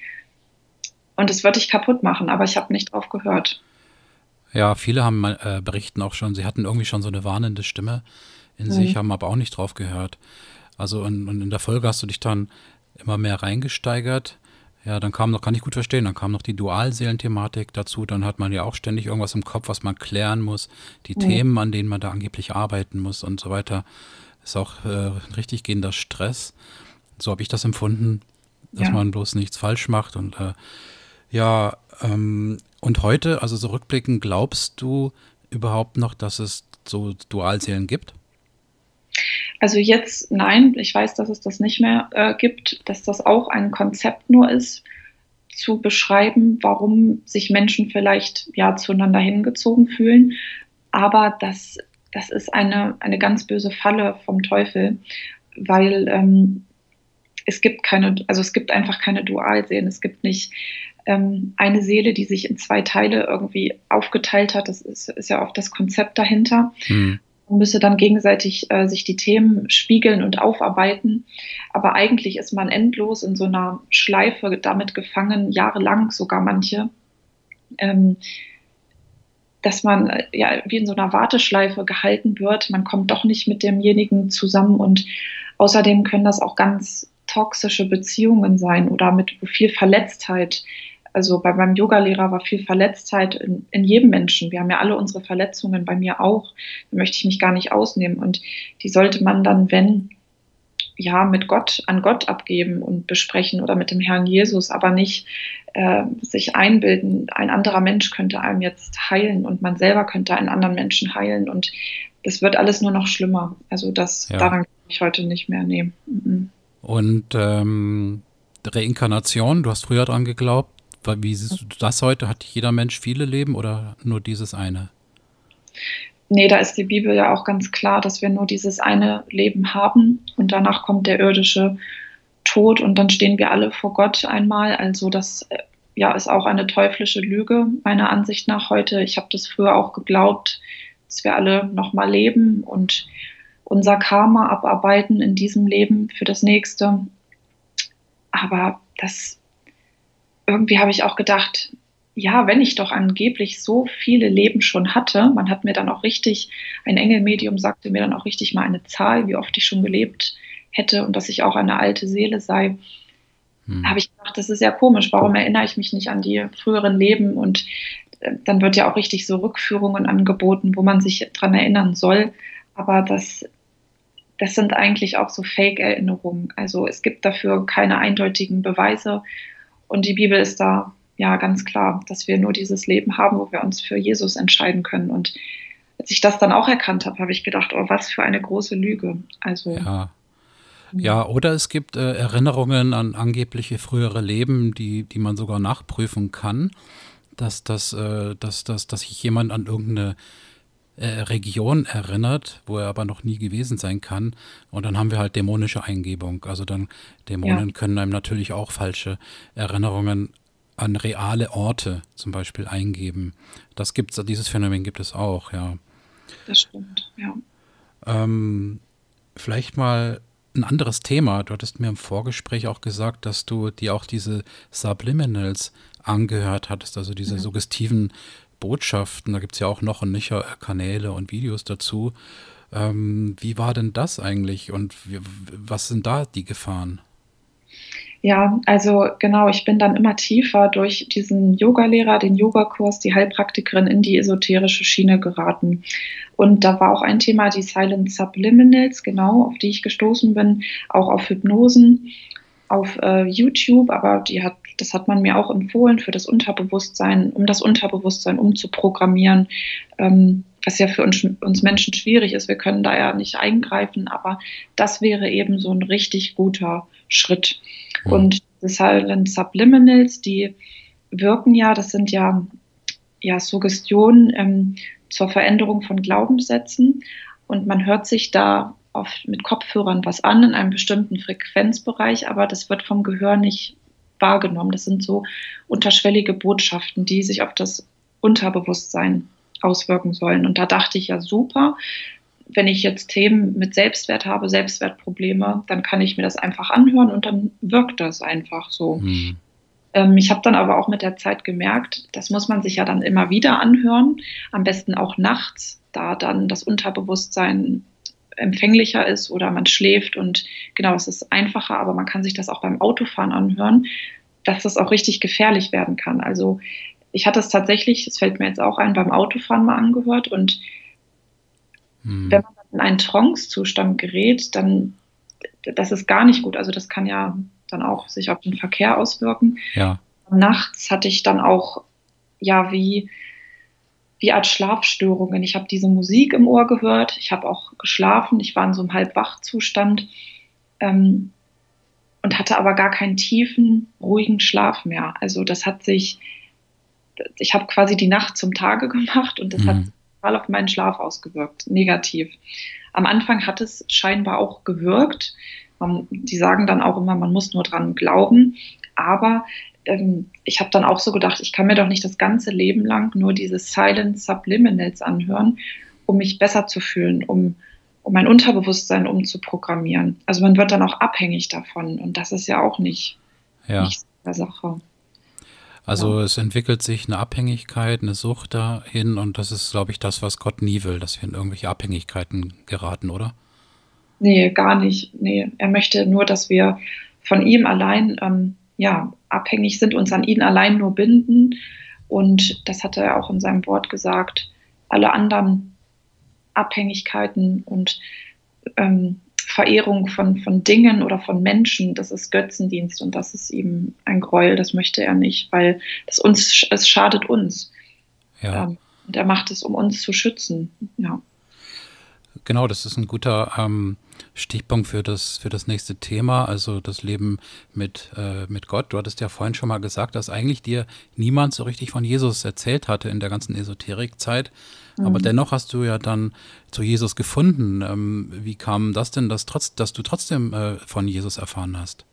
S2: und es wird dich kaputt machen, aber ich habe nicht drauf gehört.
S1: Ja, viele haben äh, berichten auch schon, sie hatten irgendwie schon so eine warnende Stimme in mhm. sich, haben aber auch nicht drauf gehört. Also und, und in der Folge hast du dich dann immer mehr reingesteigert. Ja, dann kam noch, kann ich gut verstehen, dann kam noch die Dualseelenthematik dazu. Dann hat man ja auch ständig irgendwas im Kopf, was man klären muss. Die mhm. Themen, an denen man da angeblich arbeiten muss und so weiter. Ist auch äh, richtig gehender Stress. So habe ich das empfunden, dass ja. man bloß nichts falsch macht. Und äh, ja, ähm, und heute, also so rückblickend, glaubst du überhaupt noch, dass es so Dualseelen gibt?
S2: Also jetzt nein, ich weiß, dass es das nicht mehr äh, gibt, dass das auch ein Konzept nur ist, zu beschreiben, warum sich Menschen vielleicht ja zueinander hingezogen fühlen. Aber das, das ist eine, eine ganz böse Falle vom Teufel, weil ähm, es gibt keine, also es gibt einfach keine Dualseelen. Es gibt nicht ähm, eine Seele, die sich in zwei Teile irgendwie aufgeteilt hat. Das ist, ist ja oft das Konzept dahinter. Hm. Man müsse dann gegenseitig äh, sich die Themen spiegeln und aufarbeiten. Aber eigentlich ist man endlos in so einer Schleife damit gefangen, jahrelang sogar manche, ähm, dass man äh, ja wie in so einer Warteschleife gehalten wird. Man kommt doch nicht mit demjenigen zusammen und außerdem können das auch ganz toxische Beziehungen sein oder mit viel Verletztheit. Also bei meinem Yogalehrer war viel Verletztheit in, in jedem Menschen. Wir haben ja alle unsere Verletzungen, bei mir auch. Da möchte ich mich gar nicht ausnehmen. Und die sollte man dann, wenn, ja, mit Gott, an Gott abgeben und besprechen oder mit dem Herrn Jesus, aber nicht äh, sich einbilden, ein anderer Mensch könnte einem jetzt heilen und man selber könnte einen anderen Menschen heilen. Und das wird alles nur noch schlimmer. Also das,
S1: Ja.
S2: daran kann ich heute nicht mehr nehmen. Mhm.
S1: Und ähm, Reinkarnation, du hast früher dran geglaubt. Wie siehst du das heute? Hat jeder Mensch viele Leben oder nur dieses eine?
S2: Nee, da ist die Bibel ja auch ganz klar, dass wir nur dieses eine Leben haben und danach kommt der irdische Tod und dann stehen wir alle vor Gott einmal. Also das äh, ja, ist auch eine teuflische Lüge meiner Ansicht nach heute. Ich habe das früher auch geglaubt, dass wir alle nochmal leben und unser Karma abarbeiten in diesem Leben für das nächste. Aber das irgendwie habe ich auch gedacht, ja, wenn ich doch angeblich so viele Leben schon hatte, man hat mir dann auch richtig, ein Engelmedium sagte mir dann auch richtig mal eine Zahl, wie oft ich schon gelebt hätte und dass ich auch eine alte Seele sei, hm. habe ich gedacht, das ist ja komisch, warum erinnere ich mich nicht an die früheren Leben und äh, dann wird ja auch richtig so Rückführungen angeboten, wo man sich dran erinnern soll, aber das, das sind eigentlich auch so Fake-Erinnerungen, also es gibt dafür keine eindeutigen Beweise. Und die Bibel ist da ja ganz klar, dass wir nur dieses Leben haben, wo wir uns für Jesus entscheiden können. Und als ich das dann auch erkannt habe, habe ich gedacht, oh, was für eine große Lüge. Also
S1: ja, ja, oder es gibt äh, Erinnerungen an angebliche frühere Leben, die, die man sogar nachprüfen kann, dass, dass, äh, dass, dass, dass sich jemand an irgendeine äh, Region erinnert, wo er aber noch nie gewesen sein kann. Und dann haben wir halt dämonische Eingebung. Also dann Dämonen ja. können einem natürlich auch falsche Erinnerungen an reale Orte zum Beispiel eingeben. Das gibt's, dieses Phänomen gibt es auch, ja.
S2: Das stimmt, ja.
S1: Ähm, vielleicht mal ein anderes Thema. Du hattest mir im Vorgespräch auch gesagt, dass du dir auch diese Subliminals angehört hattest, also diese mhm. suggestiven Botschaften. Da gibt es ja auch noch und nöcher Kanäle und Videos dazu. Ähm, wie war denn das eigentlich und wie, was sind da die Gefahren?
S2: Ja, also genau, ich bin dann immer tiefer durch diesen Yogalehrer, den Yogakurs, die Heilpraktikerin in die esoterische Schiene geraten. Und da war auch ein Thema, die Silent Subliminals, genau, auf die ich gestoßen bin, auch auf Hypnosen, auf äh, YouTube, aber die hat, das hat man mir auch empfohlen für das Unterbewusstsein, um das Unterbewusstsein umzuprogrammieren, ähm, was ja für uns, uns Menschen schwierig ist. Wir können da ja nicht eingreifen, aber das wäre eben so ein richtig guter Schritt. Mhm. Und die Silent Subliminals, die wirken ja, das sind ja, ja Suggestionen ähm, zur Veränderung von Glaubenssätzen und man hört sich da oft mit Kopfhörern was an in einem bestimmten Frequenzbereich, aber das wird vom Gehör nicht wahrgenommen. Das sind so unterschwellige Botschaften, die sich auf das Unterbewusstsein auswirken sollen. Und da dachte ich, ja super, wenn ich jetzt Themen mit Selbstwert habe, Selbstwertprobleme, dann kann ich mir das einfach anhören und dann wirkt das einfach so. Mhm. Ähm, ich habe dann aber auch mit der Zeit gemerkt, das muss man sich ja dann immer wieder anhören, am besten auch nachts, da dann das Unterbewusstsein empfänglicher ist oder man schläft und genau, es ist einfacher, aber man kann sich das auch beim Autofahren anhören, dass das auch richtig gefährlich werden kann. Also ich hatte es tatsächlich, es fällt mir jetzt auch ein, beim Autofahren mal angehört und hm. wenn man in einen Trance-Zustand gerät, dann, das ist gar nicht gut. Also das kann ja dann auch sich auf den Verkehr auswirken.
S1: Ja.
S2: Nachts hatte ich dann auch, ja, wie wie Art Schlafstörungen. Ich habe diese Musik im Ohr gehört, ich habe auch geschlafen, ich war in so einem Halbwachzustand ähm, und hatte aber gar keinen tiefen, ruhigen Schlaf mehr. Also das hat sich, ich habe quasi die Nacht zum Tage gemacht und das mhm. hat sich total auf meinen Schlaf ausgewirkt, negativ. Am Anfang hat es scheinbar auch gewirkt. Man, die sagen dann auch immer, man muss nur dran glauben, aber ich habe dann auch so gedacht, ich kann mir doch nicht das ganze Leben lang nur diese Silent Subliminals anhören, um mich besser zu fühlen, um, um mein Unterbewusstsein umzuprogrammieren. Also man wird dann auch abhängig davon und das ist ja auch nicht,
S1: ja.
S2: nicht der Sache.
S1: Also ja. Es entwickelt sich eine Abhängigkeit, eine Sucht dahin und das ist, glaube ich, das, was Gott nie will, dass wir in irgendwelche Abhängigkeiten geraten, oder?
S2: Nee, gar nicht. Nee, er möchte nur, dass wir von ihm allein ähm, ja, abhängig sind, uns an ihn allein nur binden. Und das hat er auch in seinem Wort gesagt. Alle anderen Abhängigkeiten und ähm, Verehrung von, von Dingen oder von Menschen, das ist Götzendienst und das ist ihm ein Gräuel, das möchte er nicht, weil das uns, es schadet uns.
S1: Ja.
S2: Ähm, und er macht es, um uns zu schützen. Ja.
S1: Genau, das ist ein guter ähm, Stichpunkt für das, für das nächste Thema, also das Leben mit, äh, mit Gott. Du hattest ja vorhin schon mal gesagt, dass eigentlich dir niemand so richtig von Jesus erzählt hatte in der ganzen Esoterikzeit. Aber
S2: Mhm.
S1: dennoch hast du ja dann zu Jesus gefunden. Ähm, wie kam das denn, dass, trotz, dass du trotzdem äh, von Jesus erfahren hast?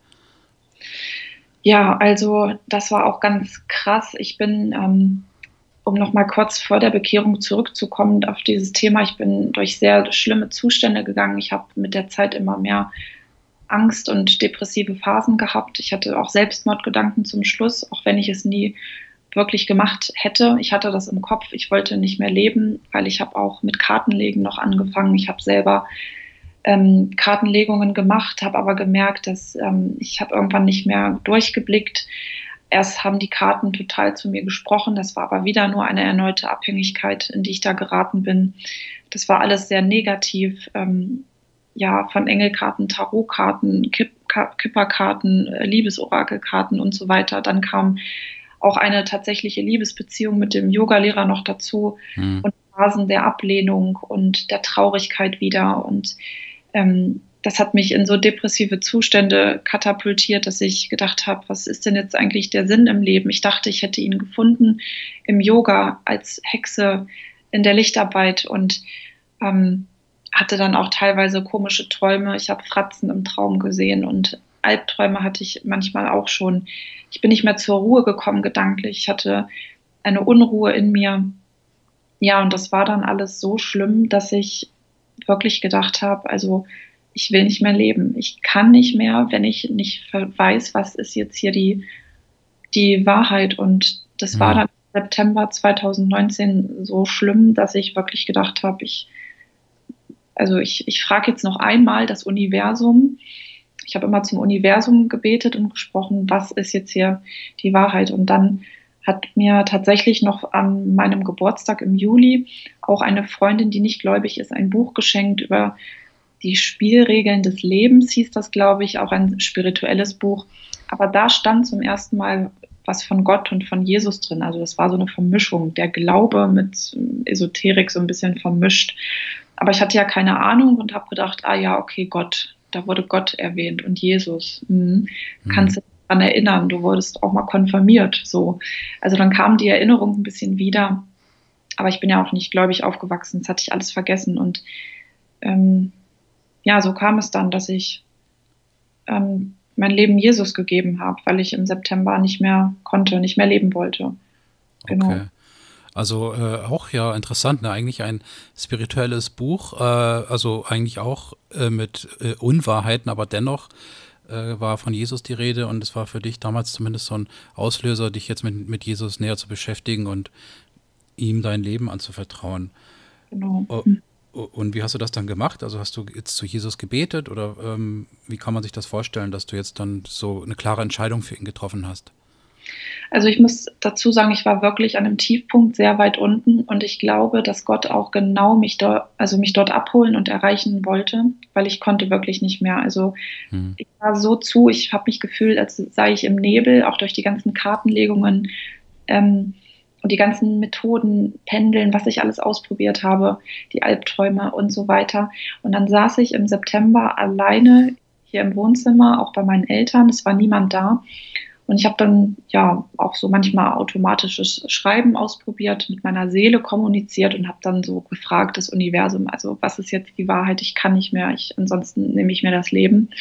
S2: Ja, also das war auch ganz krass. Ich bin, ähm, um noch mal kurz vor der Bekehrung zurückzukommen auf dieses Thema, ich bin durch sehr schlimme Zustände gegangen. Ich habe mit der Zeit immer mehr Angst und depressive Phasen gehabt. Ich hatte auch Selbstmordgedanken zum Schluss, auch wenn ich es nie wirklich gemacht hätte. Ich hatte das im Kopf. Ich wollte nicht mehr leben, weil ich habe auch mit Kartenlegen noch angefangen. Ich habe selber ähm, Kartenlegungen gemacht, habe aber gemerkt, dass ähm, ich habe irgendwann nicht mehr durchgeblickt. Erst haben die Karten total zu mir gesprochen. Das war aber wieder nur eine erneute Abhängigkeit, in die ich da geraten bin. Das war alles sehr negativ. Ähm, ja, von Engelkarten, Tarotkarten, Kipp, Kipperkarten, Liebesorakelkarten und so weiter. Dann kam auch eine tatsächliche Liebesbeziehung mit dem Yogalehrer noch dazu
S1: Hm.
S2: und Phasen der Ablehnung und der Traurigkeit wieder. Und ähm, das hat mich in so depressive Zustände katapultiert, dass ich gedacht habe, was ist denn jetzt eigentlich der Sinn im Leben? Ich dachte, ich hätte ihn gefunden im Yoga als Hexe in der Lichtarbeit und ähm, hatte dann auch teilweise komische Träume. Ich habe Fratzen im Traum gesehen und Albträume hatte ich manchmal auch schon. Ich bin nicht mehr zur Ruhe gekommen gedanklich. Ich hatte eine Unruhe in mir. Ja, und das war dann alles so schlimm, dass ich wirklich gedacht habe, also ich will nicht mehr leben. Ich kann nicht mehr, wenn ich nicht weiß, was ist jetzt hier die, die Wahrheit. Und das
S1: Hm.
S2: war dann im September zweitausendneunzehn so schlimm, dass ich wirklich gedacht habe, ich, also ich, ich frage jetzt noch einmal das Universum. Ich habe immer zum Universum gebetet und gesprochen, was ist jetzt hier die Wahrheit? Und dann hat mir tatsächlich noch an meinem Geburtstag im Juli auch eine Freundin, die nicht gläubig ist, ein Buch geschenkt über die Spielregeln des Lebens, hieß das, glaube ich, auch ein spirituelles Buch. Aber da stand zum ersten Mal was von Gott und von Jesus drin. Also das war so eine Vermischung, der Glaube mit Esoterik so ein bisschen vermischt. Aber ich hatte ja keine Ahnung und habe gedacht, ah ja, okay, Gott, da wurde Gott erwähnt und Jesus. Hm.
S1: Hm.
S2: Kannst du dich daran erinnern, du wurdest auch mal konfirmiert. So. Also dann kam die Erinnerung ein bisschen wieder. Aber ich bin ja auch nicht gläubig aufgewachsen, das hatte ich alles vergessen. Und ähm, ja, so kam es dann, dass ich ähm, mein Leben Jesus gegeben habe, weil ich im September nicht mehr konnte, nicht mehr leben wollte. Genau.
S1: Okay. Also äh, auch ja interessant, ne? Eigentlich ein spirituelles Buch, äh, also eigentlich auch äh, mit äh, Unwahrheiten, aber dennoch äh, war von Jesus die Rede und es war für dich damals zumindest so ein Auslöser, dich jetzt mit, mit Jesus näher zu beschäftigen und ihm dein Leben anzuvertrauen.
S2: Genau.
S1: Oh, und wie hast du das dann gemacht? Also hast du jetzt zu Jesus gebetet oder ähm, wie kann man sich das vorstellen, dass du jetzt dann so eine klare Entscheidung für ihn getroffen hast?
S2: Also ich muss dazu sagen, ich war wirklich an einem Tiefpunkt sehr weit unten und ich glaube, dass Gott auch genau mich dort, also mich dort abholen und erreichen wollte, weil ich konnte wirklich nicht mehr. Also
S1: Hm.
S2: ich war so zu, ich habe mich gefühlt, als sei ich im Nebel, auch durch die ganzen Kartenlegungen ähm, und die ganzen Methoden, Pendeln, was ich alles ausprobiert habe, die Albträume und so weiter. Und dann saß ich im September alleine hier im Wohnzimmer, auch bei meinen Eltern, es war niemand da. Und ich habe dann ja auch so manchmal automatisches Schreiben ausprobiert, mit meiner Seele kommuniziert und habe dann so gefragt, das Universum, also was ist jetzt die Wahrheit? Ich kann nicht mehr, ich, ansonsten nehme ich mir das Leben.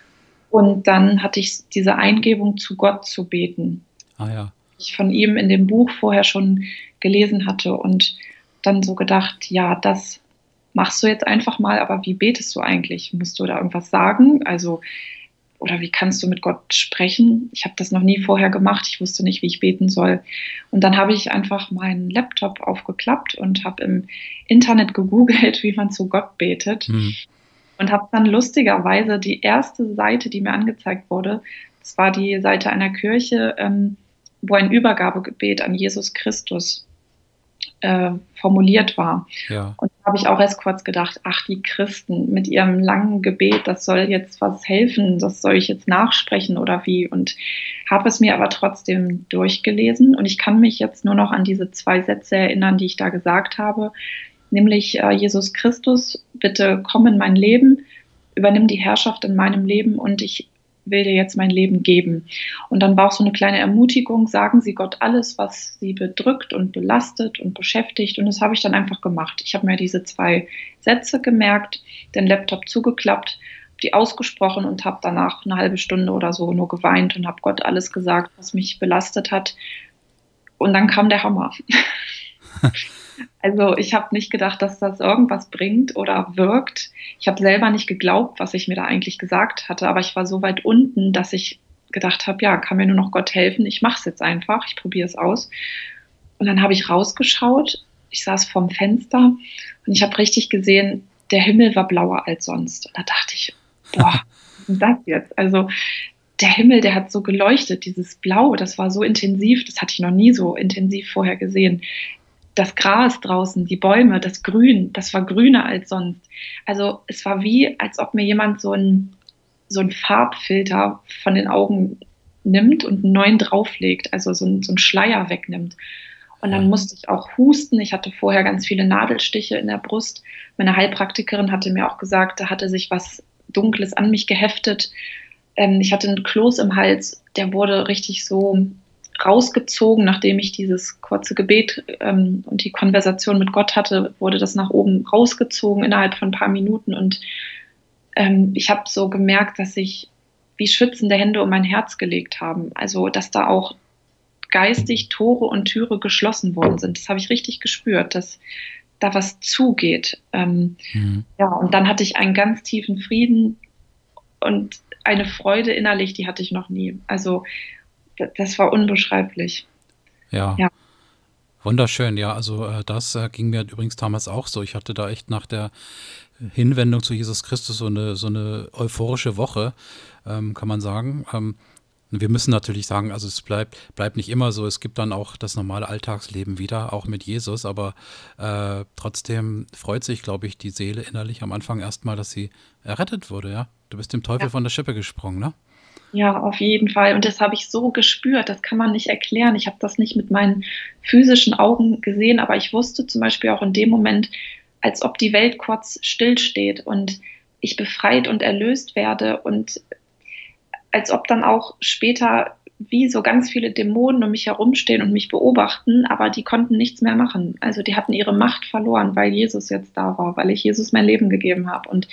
S2: Und dann hatte ich diese Eingebung, zu Gott zu beten,
S1: Ah ja.
S2: die ich von ihm in dem Buch vorher schon gelesen hatte und dann so gedacht, ja, das machst du jetzt einfach mal, aber wie betest du eigentlich? Musst du da irgendwas sagen? Also oder wie kannst du mit Gott sprechen? Ich habe das noch nie vorher gemacht. Ich wusste nicht, wie ich beten soll. Und dann habe ich einfach meinen Laptop aufgeklappt und habe im Internet gegoogelt, wie man zu Gott betet.
S1: Hm.
S2: Und habe dann lustigerweise die erste Seite, die mir angezeigt wurde, Es war die Seite einer Kirche, ähm, wo ein Übergabegebet an Jesus Christus äh, formuliert war.
S1: Ja.
S2: Und da habe ich auch erst kurz gedacht, ach, die Christen mit ihrem langen Gebet, das soll jetzt was helfen, das soll ich jetzt nachsprechen oder wie? Und habe es mir aber trotzdem durchgelesen und ich kann mich jetzt nur noch an diese zwei Sätze erinnern, die ich da gesagt habe, nämlich äh, Jesus Christus, bitte komm in mein Leben, übernimm die Herrschaft in meinem Leben und ich will dir jetzt mein Leben geben. Und dann war auch so eine kleine Ermutigung, sagen Sie Gott alles, was Sie bedrückt und belastet und beschäftigt. Und das habe ich dann einfach gemacht. Ich habe mir diese zwei Sätze gemerkt, den Laptop zugeklappt, die ausgesprochen und habe danach eine halbe Stunde oder so nur geweint und habe Gott alles gesagt, was mich belastet hat. Und dann kam der Hammer. Also ich habe nicht gedacht, dass das irgendwas bringt oder wirkt. Ich habe selber nicht geglaubt, was ich mir da eigentlich gesagt hatte, aber ich war so weit unten, dass ich gedacht habe, ja, kann mir nur noch Gott helfen. Ich mache es jetzt einfach, ich probiere es aus. Und dann habe ich rausgeschaut, ich saß vorm Fenster und ich habe richtig gesehen, der Himmel war blauer als sonst. Und da dachte ich, boah, was ist denn das jetzt? Also der Himmel, der hat so geleuchtet, dieses Blau, das war so intensiv, das hatte ich noch nie so intensiv vorher gesehen. Das Gras draußen, die Bäume, das Grün, das war grüner als sonst. Also es war wie, als ob mir jemand so ein so ein Farbfilter von den Augen nimmt und einen neuen drauflegt, also so ein, so ein Schleier wegnimmt. Und dann musste ich auch husten. Ich hatte vorher ganz viele Nadelstiche in der Brust. Meine Heilpraktikerin hatte mir auch gesagt, da hatte sich was Dunkles an mich geheftet. Ähm, ich hatte einen Kloß im Hals, der wurde richtig so rausgezogen, nachdem ich dieses kurze Gebet ähm, und die Konversation mit Gott hatte, wurde das nach oben rausgezogen innerhalb von ein paar Minuten. Und ähm, ich habe so gemerkt, dass sich wie schützende Hände um mein Herz gelegt haben. Also, dass da auch geistig Tore und Türe geschlossen worden sind. Das habe ich richtig gespürt, dass da was zugeht. Ähm, mhm. Ja, und dann hatte ich einen ganz tiefen Frieden und eine Freude innerlich, die hatte ich noch nie. Also das war unbeschreiblich.
S1: Ja. ja. Wunderschön, ja, also äh, das äh, ging mir übrigens damals auch so. Ich hatte da echt nach der Hinwendung zu Jesus Christus so eine, so eine euphorische Woche, ähm, kann man sagen. Ähm, wir müssen natürlich sagen, also es bleibt, bleibt nicht immer so. Es gibt dann auch das normale Alltagsleben wieder, auch mit Jesus. Aber äh, trotzdem freut sich, glaube ich, die Seele innerlich am Anfang erstmal, dass sie errettet wurde, ja. Du bist dem Teufel ja. von der Schippe gesprungen, ne?
S2: Ja, auf jeden Fall. Und das habe ich so gespürt, das kann man nicht erklären. Ich habe das nicht mit meinen physischen Augen gesehen, aber ich wusste zum Beispiel auch in dem Moment, als ob die Welt kurz stillsteht und ich befreit und erlöst werde und als ob dann auch später wie so ganz viele Dämonen um mich herumstehen und mich beobachten, aber die konnten nichts mehr machen. Also die hatten ihre Macht verloren, weil Jesus jetzt da war, weil ich Jesus mein Leben gegeben habe. Und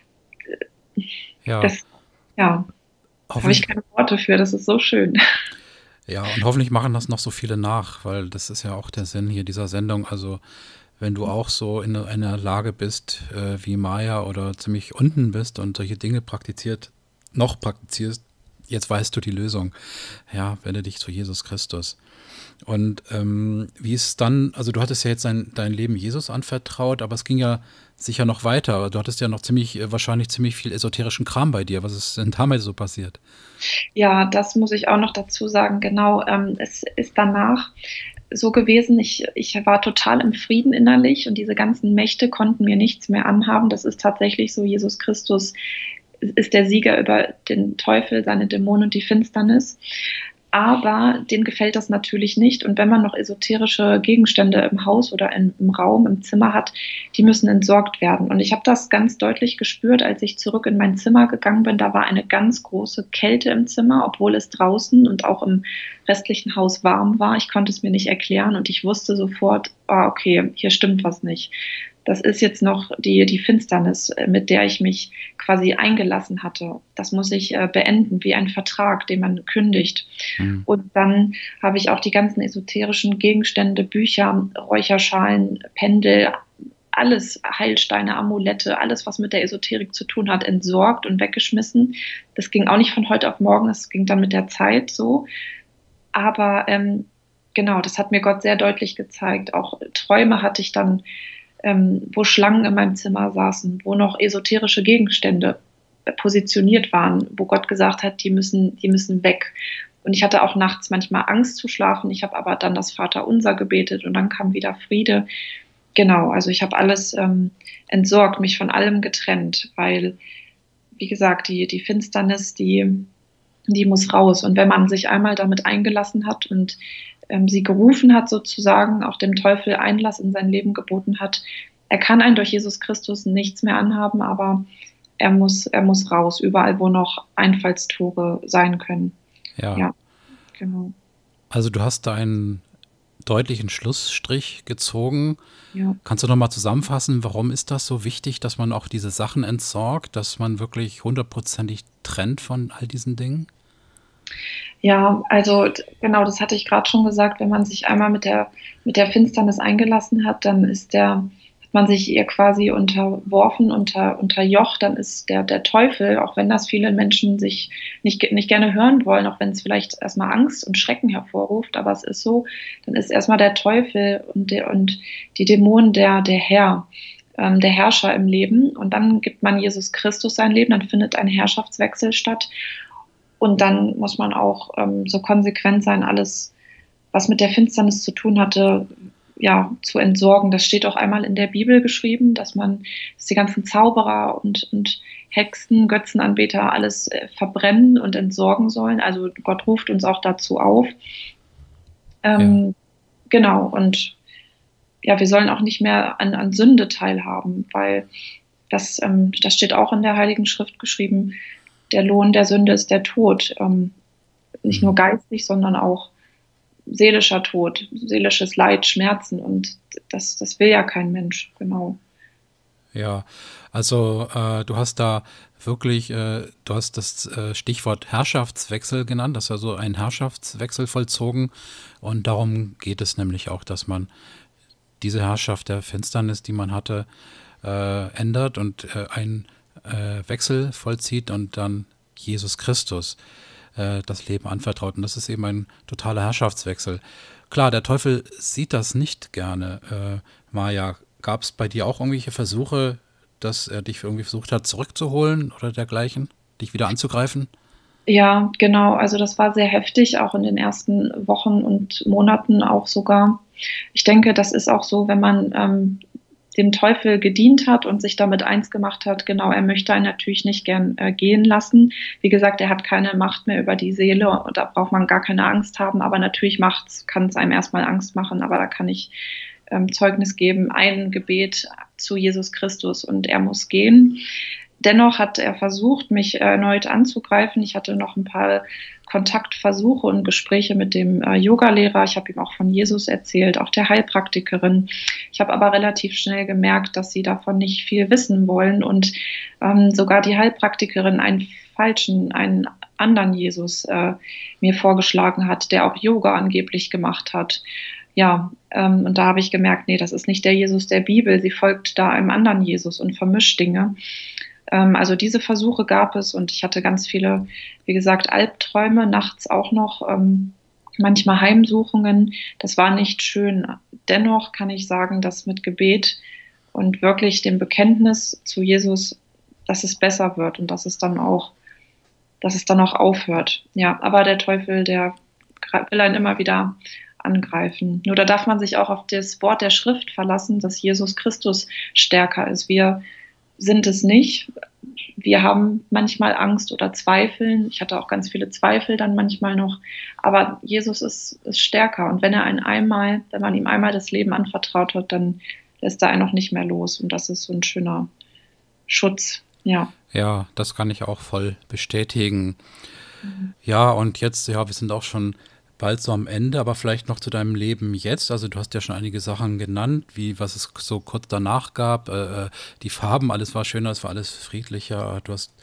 S1: ja.
S2: das, ja. Da habe ich keine Worte für, das ist so schön.
S1: Ja, und hoffentlich machen das noch so viele nach, weil das ist ja auch der Sinn hier dieser Sendung. Also wenn du auch so in einer Lage bist äh, wie Maya oder ziemlich unten bist und solche Dinge praktiziert, noch praktizierst, jetzt weißt du die Lösung. Ja, wende dich zu Jesus Christus. Und ähm, wie ist es dann, also du hattest ja jetzt dein, dein Leben Jesus anvertraut, aber es ging ja sicher noch weiter. Du hattest ja noch ziemlich, wahrscheinlich ziemlich viel esoterischen Kram bei dir. Was ist denn damals so passiert?
S2: Ja, das muss ich auch noch dazu sagen. Genau, ähm, es ist danach so gewesen, ich, ich war total im Frieden innerlich und diese ganzen Mächte konnten mir nichts mehr anhaben. Das ist tatsächlich so, Jesus Christus ist der Sieger über den Teufel, seine Dämonen und die Finsternis. Aber denen gefällt das natürlich nicht. Und wenn man noch esoterische Gegenstände im Haus oder in, im Raum, im Zimmer hat, die müssen entsorgt werden. Und ich habe das ganz deutlich gespürt, als ich zurück in mein Zimmer gegangen bin. Da war eine ganz große Kälte im Zimmer, obwohl es draußen und auch im restlichen Haus warm war. Ich konnte es mir nicht erklären und ich wusste sofort, ah, okay, hier stimmt was nicht. Das ist jetzt noch die, die Finsternis, mit der ich mich quasi eingelassen hatte. Das muss ich äh, beenden, wie ein Vertrag, den man kündigt. Mhm. Und dann habe ich auch die ganzen esoterischen Gegenstände, Bücher, Räucherschalen, Pendel, alles, Heilsteine, Amulette, alles, was mit der Esoterik zu tun hat, entsorgt und weggeschmissen. Das ging auch nicht von heute auf morgen, das ging dann mit der Zeit so. Aber ähm, genau, das hat mir Gott sehr deutlich gezeigt. Auch Träume hatte ich dann, Ähm, wo Schlangen in meinem Zimmer saßen, wo noch esoterische Gegenstände positioniert waren, wo Gott gesagt hat, die müssen, die müssen weg. Und ich hatte auch nachts manchmal Angst zu schlafen. Ich habe aber dann das Vaterunser gebetet und dann kam wieder Friede. Genau, also ich habe alles ähm, entsorgt, mich von allem getrennt, weil, wie gesagt, die, die Finsternis, die, die muss raus. Und wenn man sich einmal damit eingelassen hat und ähm, sie gerufen hat, sozusagen, auch dem Teufel Einlass in sein Leben geboten hat, er kann einen durch Jesus Christus nichts mehr anhaben, aber er muss, er muss raus, überall, wo noch Einfallstore sein können.
S1: Ja.
S2: Ja, genau.
S1: Also du hast da einen deutlichen Schlussstrich gezogen.
S2: Ja.
S1: Kannst du noch mal zusammenfassen, warum ist das so wichtig, dass man auch diese Sachen entsorgt, dass man wirklich hundertprozentig trennt von all diesen Dingen?
S2: Ja, also d- genau, das hatte ich gerade schon gesagt, wenn man sich einmal mit der, mit der Finsternis eingelassen hat, dann ist der, hat man sich ihr quasi unterworfen, unter, unterjocht, dann ist der, der Teufel, auch wenn das viele Menschen sich nicht, ge- nicht gerne hören wollen, auch wenn es vielleicht erstmal Angst und Schrecken hervorruft, aber es ist so, dann ist erstmal der Teufel und, der, und die Dämonen der, der Herr, ähm, der Herrscher im Leben. Und dann gibt man Jesus Christus sein Leben, dann findet ein Herrschaftswechsel statt. Und dann muss man auch ähm, so konsequent sein, alles, was mit der Finsternis zu tun hatte, ja, zu entsorgen. Das steht auch einmal in der Bibel geschrieben, dass man, dass die ganzen Zauberer und, und Hexen, Götzenanbeter alles äh, verbrennen und entsorgen sollen. Also Gott ruft uns auch dazu auf.
S1: Ja.
S2: Ähm, genau, und ja, wir sollen auch nicht mehr an, an Sünde teilhaben, weil das, ähm, das steht auch in der Heiligen Schrift geschrieben, der Lohn der Sünde ist der Tod. Ähm, nicht nur
S1: Mhm.
S2: geistig, sondern auch seelischer Tod, seelisches Leid, Schmerzen. Und das, das will ja kein Mensch, genau.
S1: Ja, also äh, du hast da wirklich, äh, du hast das äh, Stichwort Herrschaftswechsel genannt, das ist also ein Herrschaftswechsel vollzogen und darum geht es nämlich auch, dass man diese Herrschaft der Finsternis, die man hatte, äh, ändert und äh, einen äh, Wechsel vollzieht und dann Jesus Christus äh, das Leben anvertraut. Und das ist eben ein totaler Herrschaftswechsel. Klar, der Teufel sieht das nicht gerne. Äh, Maja, gab es bei dir auch irgendwelche Versuche, dass er dich irgendwie versucht hat zurückzuholen oder dergleichen, dich wieder anzugreifen?
S2: Ja, genau. Also das war sehr heftig, auch in den ersten Wochen und Monaten auch sogar. Ich denke, das ist auch so, wenn man ähm, dem Teufel gedient hat und sich damit eins gemacht hat. Genau, er möchte einen natürlich nicht gern äh, gehen lassen. Wie gesagt, er hat keine Macht mehr über die Seele und da braucht man gar keine Angst haben. Aber natürlich macht's, kann es einem erstmal Angst machen. Aber da kann ich ähm, Zeugnis geben, ein Gebet zu Jesus Christus und er muss gehen. Dennoch hat er versucht, mich erneut anzugreifen. Ich hatte noch ein paar Kontaktversuche und Gespräche mit dem äh, Yogalehrer. Ich habe ihm auch von Jesus erzählt, auch der Heilpraktikerin. Ich habe aber relativ schnell gemerkt, dass sie davon nicht viel wissen wollen und ähm, sogar die Heilpraktikerin einen falschen, einen anderen Jesus äh, mir vorgeschlagen hat, der auch Yoga angeblich gemacht hat. Ja, ähm, und da habe ich gemerkt, nee, das ist nicht der Jesus der Bibel. Sie folgt da einem anderen Jesus und vermischt Dinge. Ähm, also diese Versuche gab es und ich hatte ganz viele, wie gesagt, Albträume, nachts auch noch, ähm, manchmal Heimsuchungen. Das war nicht schön. Dennoch kann ich sagen, dass mit Gebet und wirklich dem Bekenntnis zu Jesus, dass es besser wird und dass es dann auch, dass es dann auch aufhört. Ja, aber der Teufel, der will einen immer wieder angreifen. Nur da darf man sich auch auf das Wort der Schrift verlassen, dass Jesus Christus stärker ist. Wir sind es nicht. Wir haben manchmal Angst oder Zweifeln. Ich hatte auch ganz viele Zweifel dann manchmal noch. Aber Jesus ist, ist stärker. Und wenn er einen einmal, wenn man ihm einmal das Leben anvertraut hat, dann lässt er einen auch nicht mehr los. Und das ist so ein schöner Schutz. Ja.
S1: Ja, das kann ich auch voll bestätigen.
S2: Mhm.
S1: Ja, und jetzt, ja, wir sind auch schon bald so am Ende, aber vielleicht noch zu deinem Leben jetzt. Also du hast ja schon einige Sachen genannt, wie was es so kurz danach gab. Äh, äh, die Farben, alles war schöner, es war alles friedlicher. Du hast,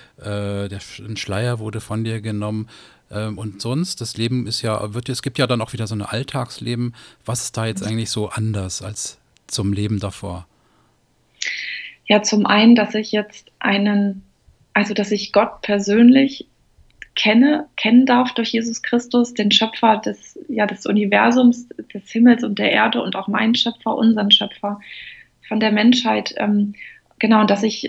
S1: äh, der Sch- ein Schleier wurde von dir genommen. Ähm, und sonst, das Leben ist ja, wird, es gibt ja dann auch wieder so ein Alltagsleben. Was ist da jetzt eigentlich so anders als zum Leben davor?
S2: Ja, zum einen, dass ich jetzt einen, also dass ich Gott persönlich kenne, kennen darf durch Jesus Christus, den Schöpfer des, ja, des Universums, des Himmels und der Erde und auch meinen Schöpfer, unseren Schöpfer von der Menschheit. Ähm, genau, und dass ich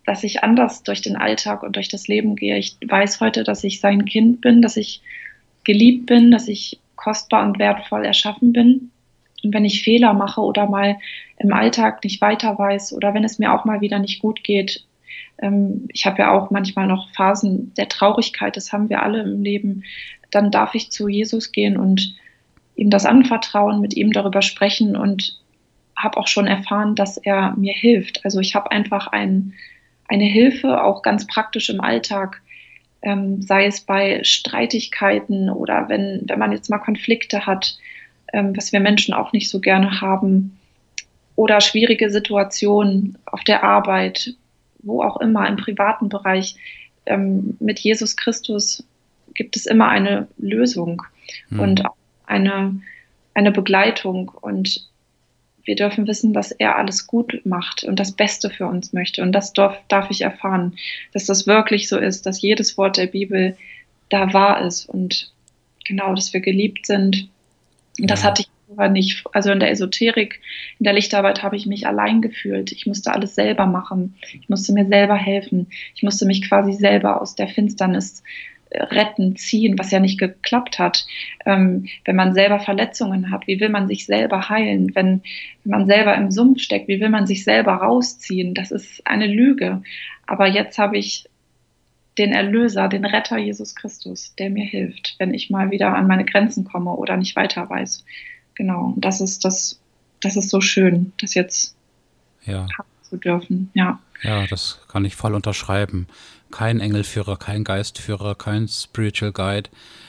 S2: dass ich anders durch den Alltag und durch das Leben gehe. Ich weiß heute, dass ich sein Kind bin, dass ich geliebt bin, dass ich kostbar und wertvoll erschaffen bin. Und wenn ich Fehler mache oder mal im Alltag nicht weiter weiß oder wenn es mir auch mal wieder nicht gut geht, ähm, ich habe ja auch manchmal noch Phasen der Traurigkeit, das haben wir alle im Leben, dann darf ich zu Jesus gehen und ihm das anvertrauen, mit ihm darüber sprechen und habe auch schon erfahren, dass er mir hilft. Also ich habe einfach ein, eine Hilfe, auch ganz praktisch im Alltag, ähm, sei es bei Streitigkeiten oder wenn, wenn man jetzt mal Konflikte hat, ähm, was wir Menschen auch nicht so gerne haben, oder schwierige Situationen auf der Arbeit, wo auch immer, im privaten Bereich. Ähm, mit Jesus Christus gibt es immer eine Lösung hm. und auch eine, eine Begleitung und wir dürfen wissen, dass er alles gut macht und das Beste für uns möchte. Und das darf, darf ich erfahren, dass das wirklich so ist, dass jedes Wort der Bibel da wahr ist und genau, dass wir geliebt sind. Und das ja. hatte ich aber nicht. Also in der Esoterik, in der Lichtarbeit habe ich mich allein gefühlt. Ich musste alles selber machen. Ich musste mir selber helfen. Ich musste mich quasi selber aus der Finsternis retten, ziehen, was ja nicht geklappt hat. Ähm, wenn man selber Verletzungen hat, wie will man sich selber heilen? Wenn, wenn man selber im Sumpf steckt, wie will man sich selber rausziehen? Das ist eine Lüge. Aber jetzt habe ich den Erlöser, den Retter Jesus Christus, der mir hilft, wenn ich mal wieder an meine Grenzen komme oder nicht weiter weiß. Genau, das ist das, das ist so schön, das jetzt
S1: ja.
S2: haben zu dürfen. Ja.
S1: Ja, das kann ich voll unterschreiben. Kein Engelführer, kein Geistführer, kein Spiritual Guide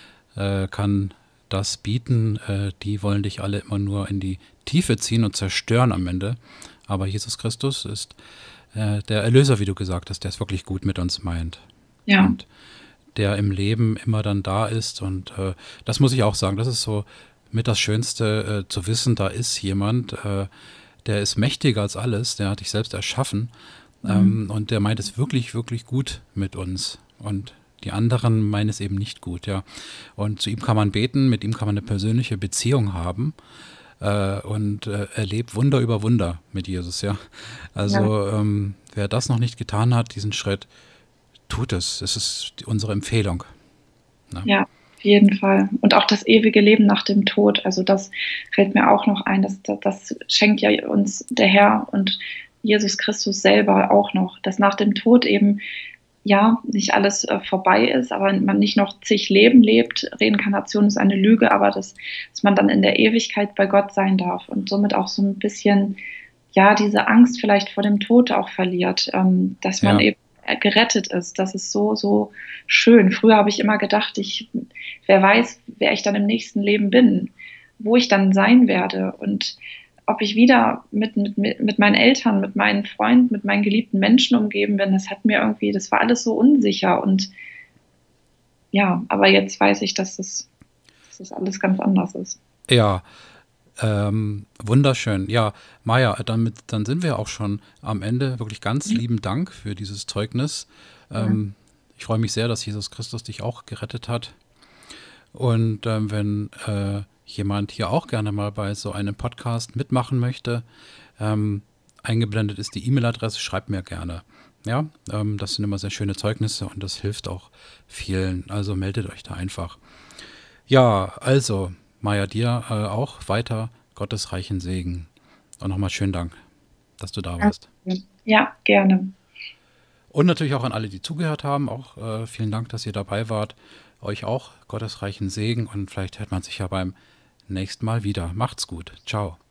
S1: äh, kann das bieten. Äh, die wollen dich alle immer nur in die Tiefe ziehen und zerstören am Ende. Aber Jesus Christus ist äh, der Erlöser, wie du gesagt hast, der es wirklich gut mit uns meint.
S2: Ja.
S1: Und der im Leben immer dann da ist. Und äh, das muss ich auch sagen, das ist so mit das Schönste, äh, zu wissen, da ist jemand, äh, der ist mächtiger als alles, der hat dich selbst erschaffen. Ähm, und der meint es wirklich, wirklich gut mit uns. Und die anderen meinen es eben nicht gut, ja. Und zu ihm kann man beten, mit ihm kann man eine persönliche Beziehung haben äh, und äh, erlebt Wunder über Wunder mit Jesus, ja. Also ja. Ähm, wer das noch nicht getan hat, diesen Schritt, tut es. Es ist unsere Empfehlung.
S2: Ja. ja, auf jeden Fall. Und auch das ewige Leben nach dem Tod, also das fällt mir auch noch ein, das, das, das schenkt ja uns der Herr und Jesus Christus selber auch noch, dass nach dem Tod eben, ja, nicht alles äh, vorbei ist, aber man nicht noch zig Leben lebt. Reinkarnation ist eine Lüge, aber dass, dass man dann in der Ewigkeit bei Gott sein darf und somit auch so ein bisschen, ja, diese Angst vielleicht vor dem Tod auch verliert, ähm, dass man ja. eben gerettet ist. Das ist so, so schön. Früher habe ich immer gedacht, ich, wer weiß, wer ich dann im nächsten Leben bin, wo ich dann sein werde und ob ich wieder mit, mit, mit meinen Eltern, mit meinen Freunden, mit meinen geliebten Menschen umgeben bin, das hat mir irgendwie, das war alles so unsicher und ja, aber jetzt weiß ich, dass das, dass das alles ganz anders ist.
S1: Ja, ähm, wunderschön. Ja, Maja, damit, dann sind wir auch schon am Ende. Wirklich ganz mhm. lieben Dank für dieses Zeugnis. Ähm, ja. Ich freue mich sehr, dass Jesus Christus dich auch gerettet hat. Und ähm, wenn äh, jemand hier auch gerne mal bei so einem Podcast mitmachen möchte, ähm, eingeblendet ist die E-Mail-Adresse, schreibt mir gerne. Ja, ähm, das sind immer sehr schöne Zeugnisse und das hilft auch vielen. Also meldet euch da einfach. Ja, also Maja, dir äh, auch weiter Gottes reichen Segen. Und nochmal schönen Dank, dass du da warst.
S2: Ja, gerne.
S1: Und natürlich auch an alle, die zugehört haben. Auch äh, vielen Dank, dass ihr dabei wart. Euch auch Gottes reichen Segen und vielleicht hört man sich ja beim nächsten Mal wieder. Macht's gut. Ciao.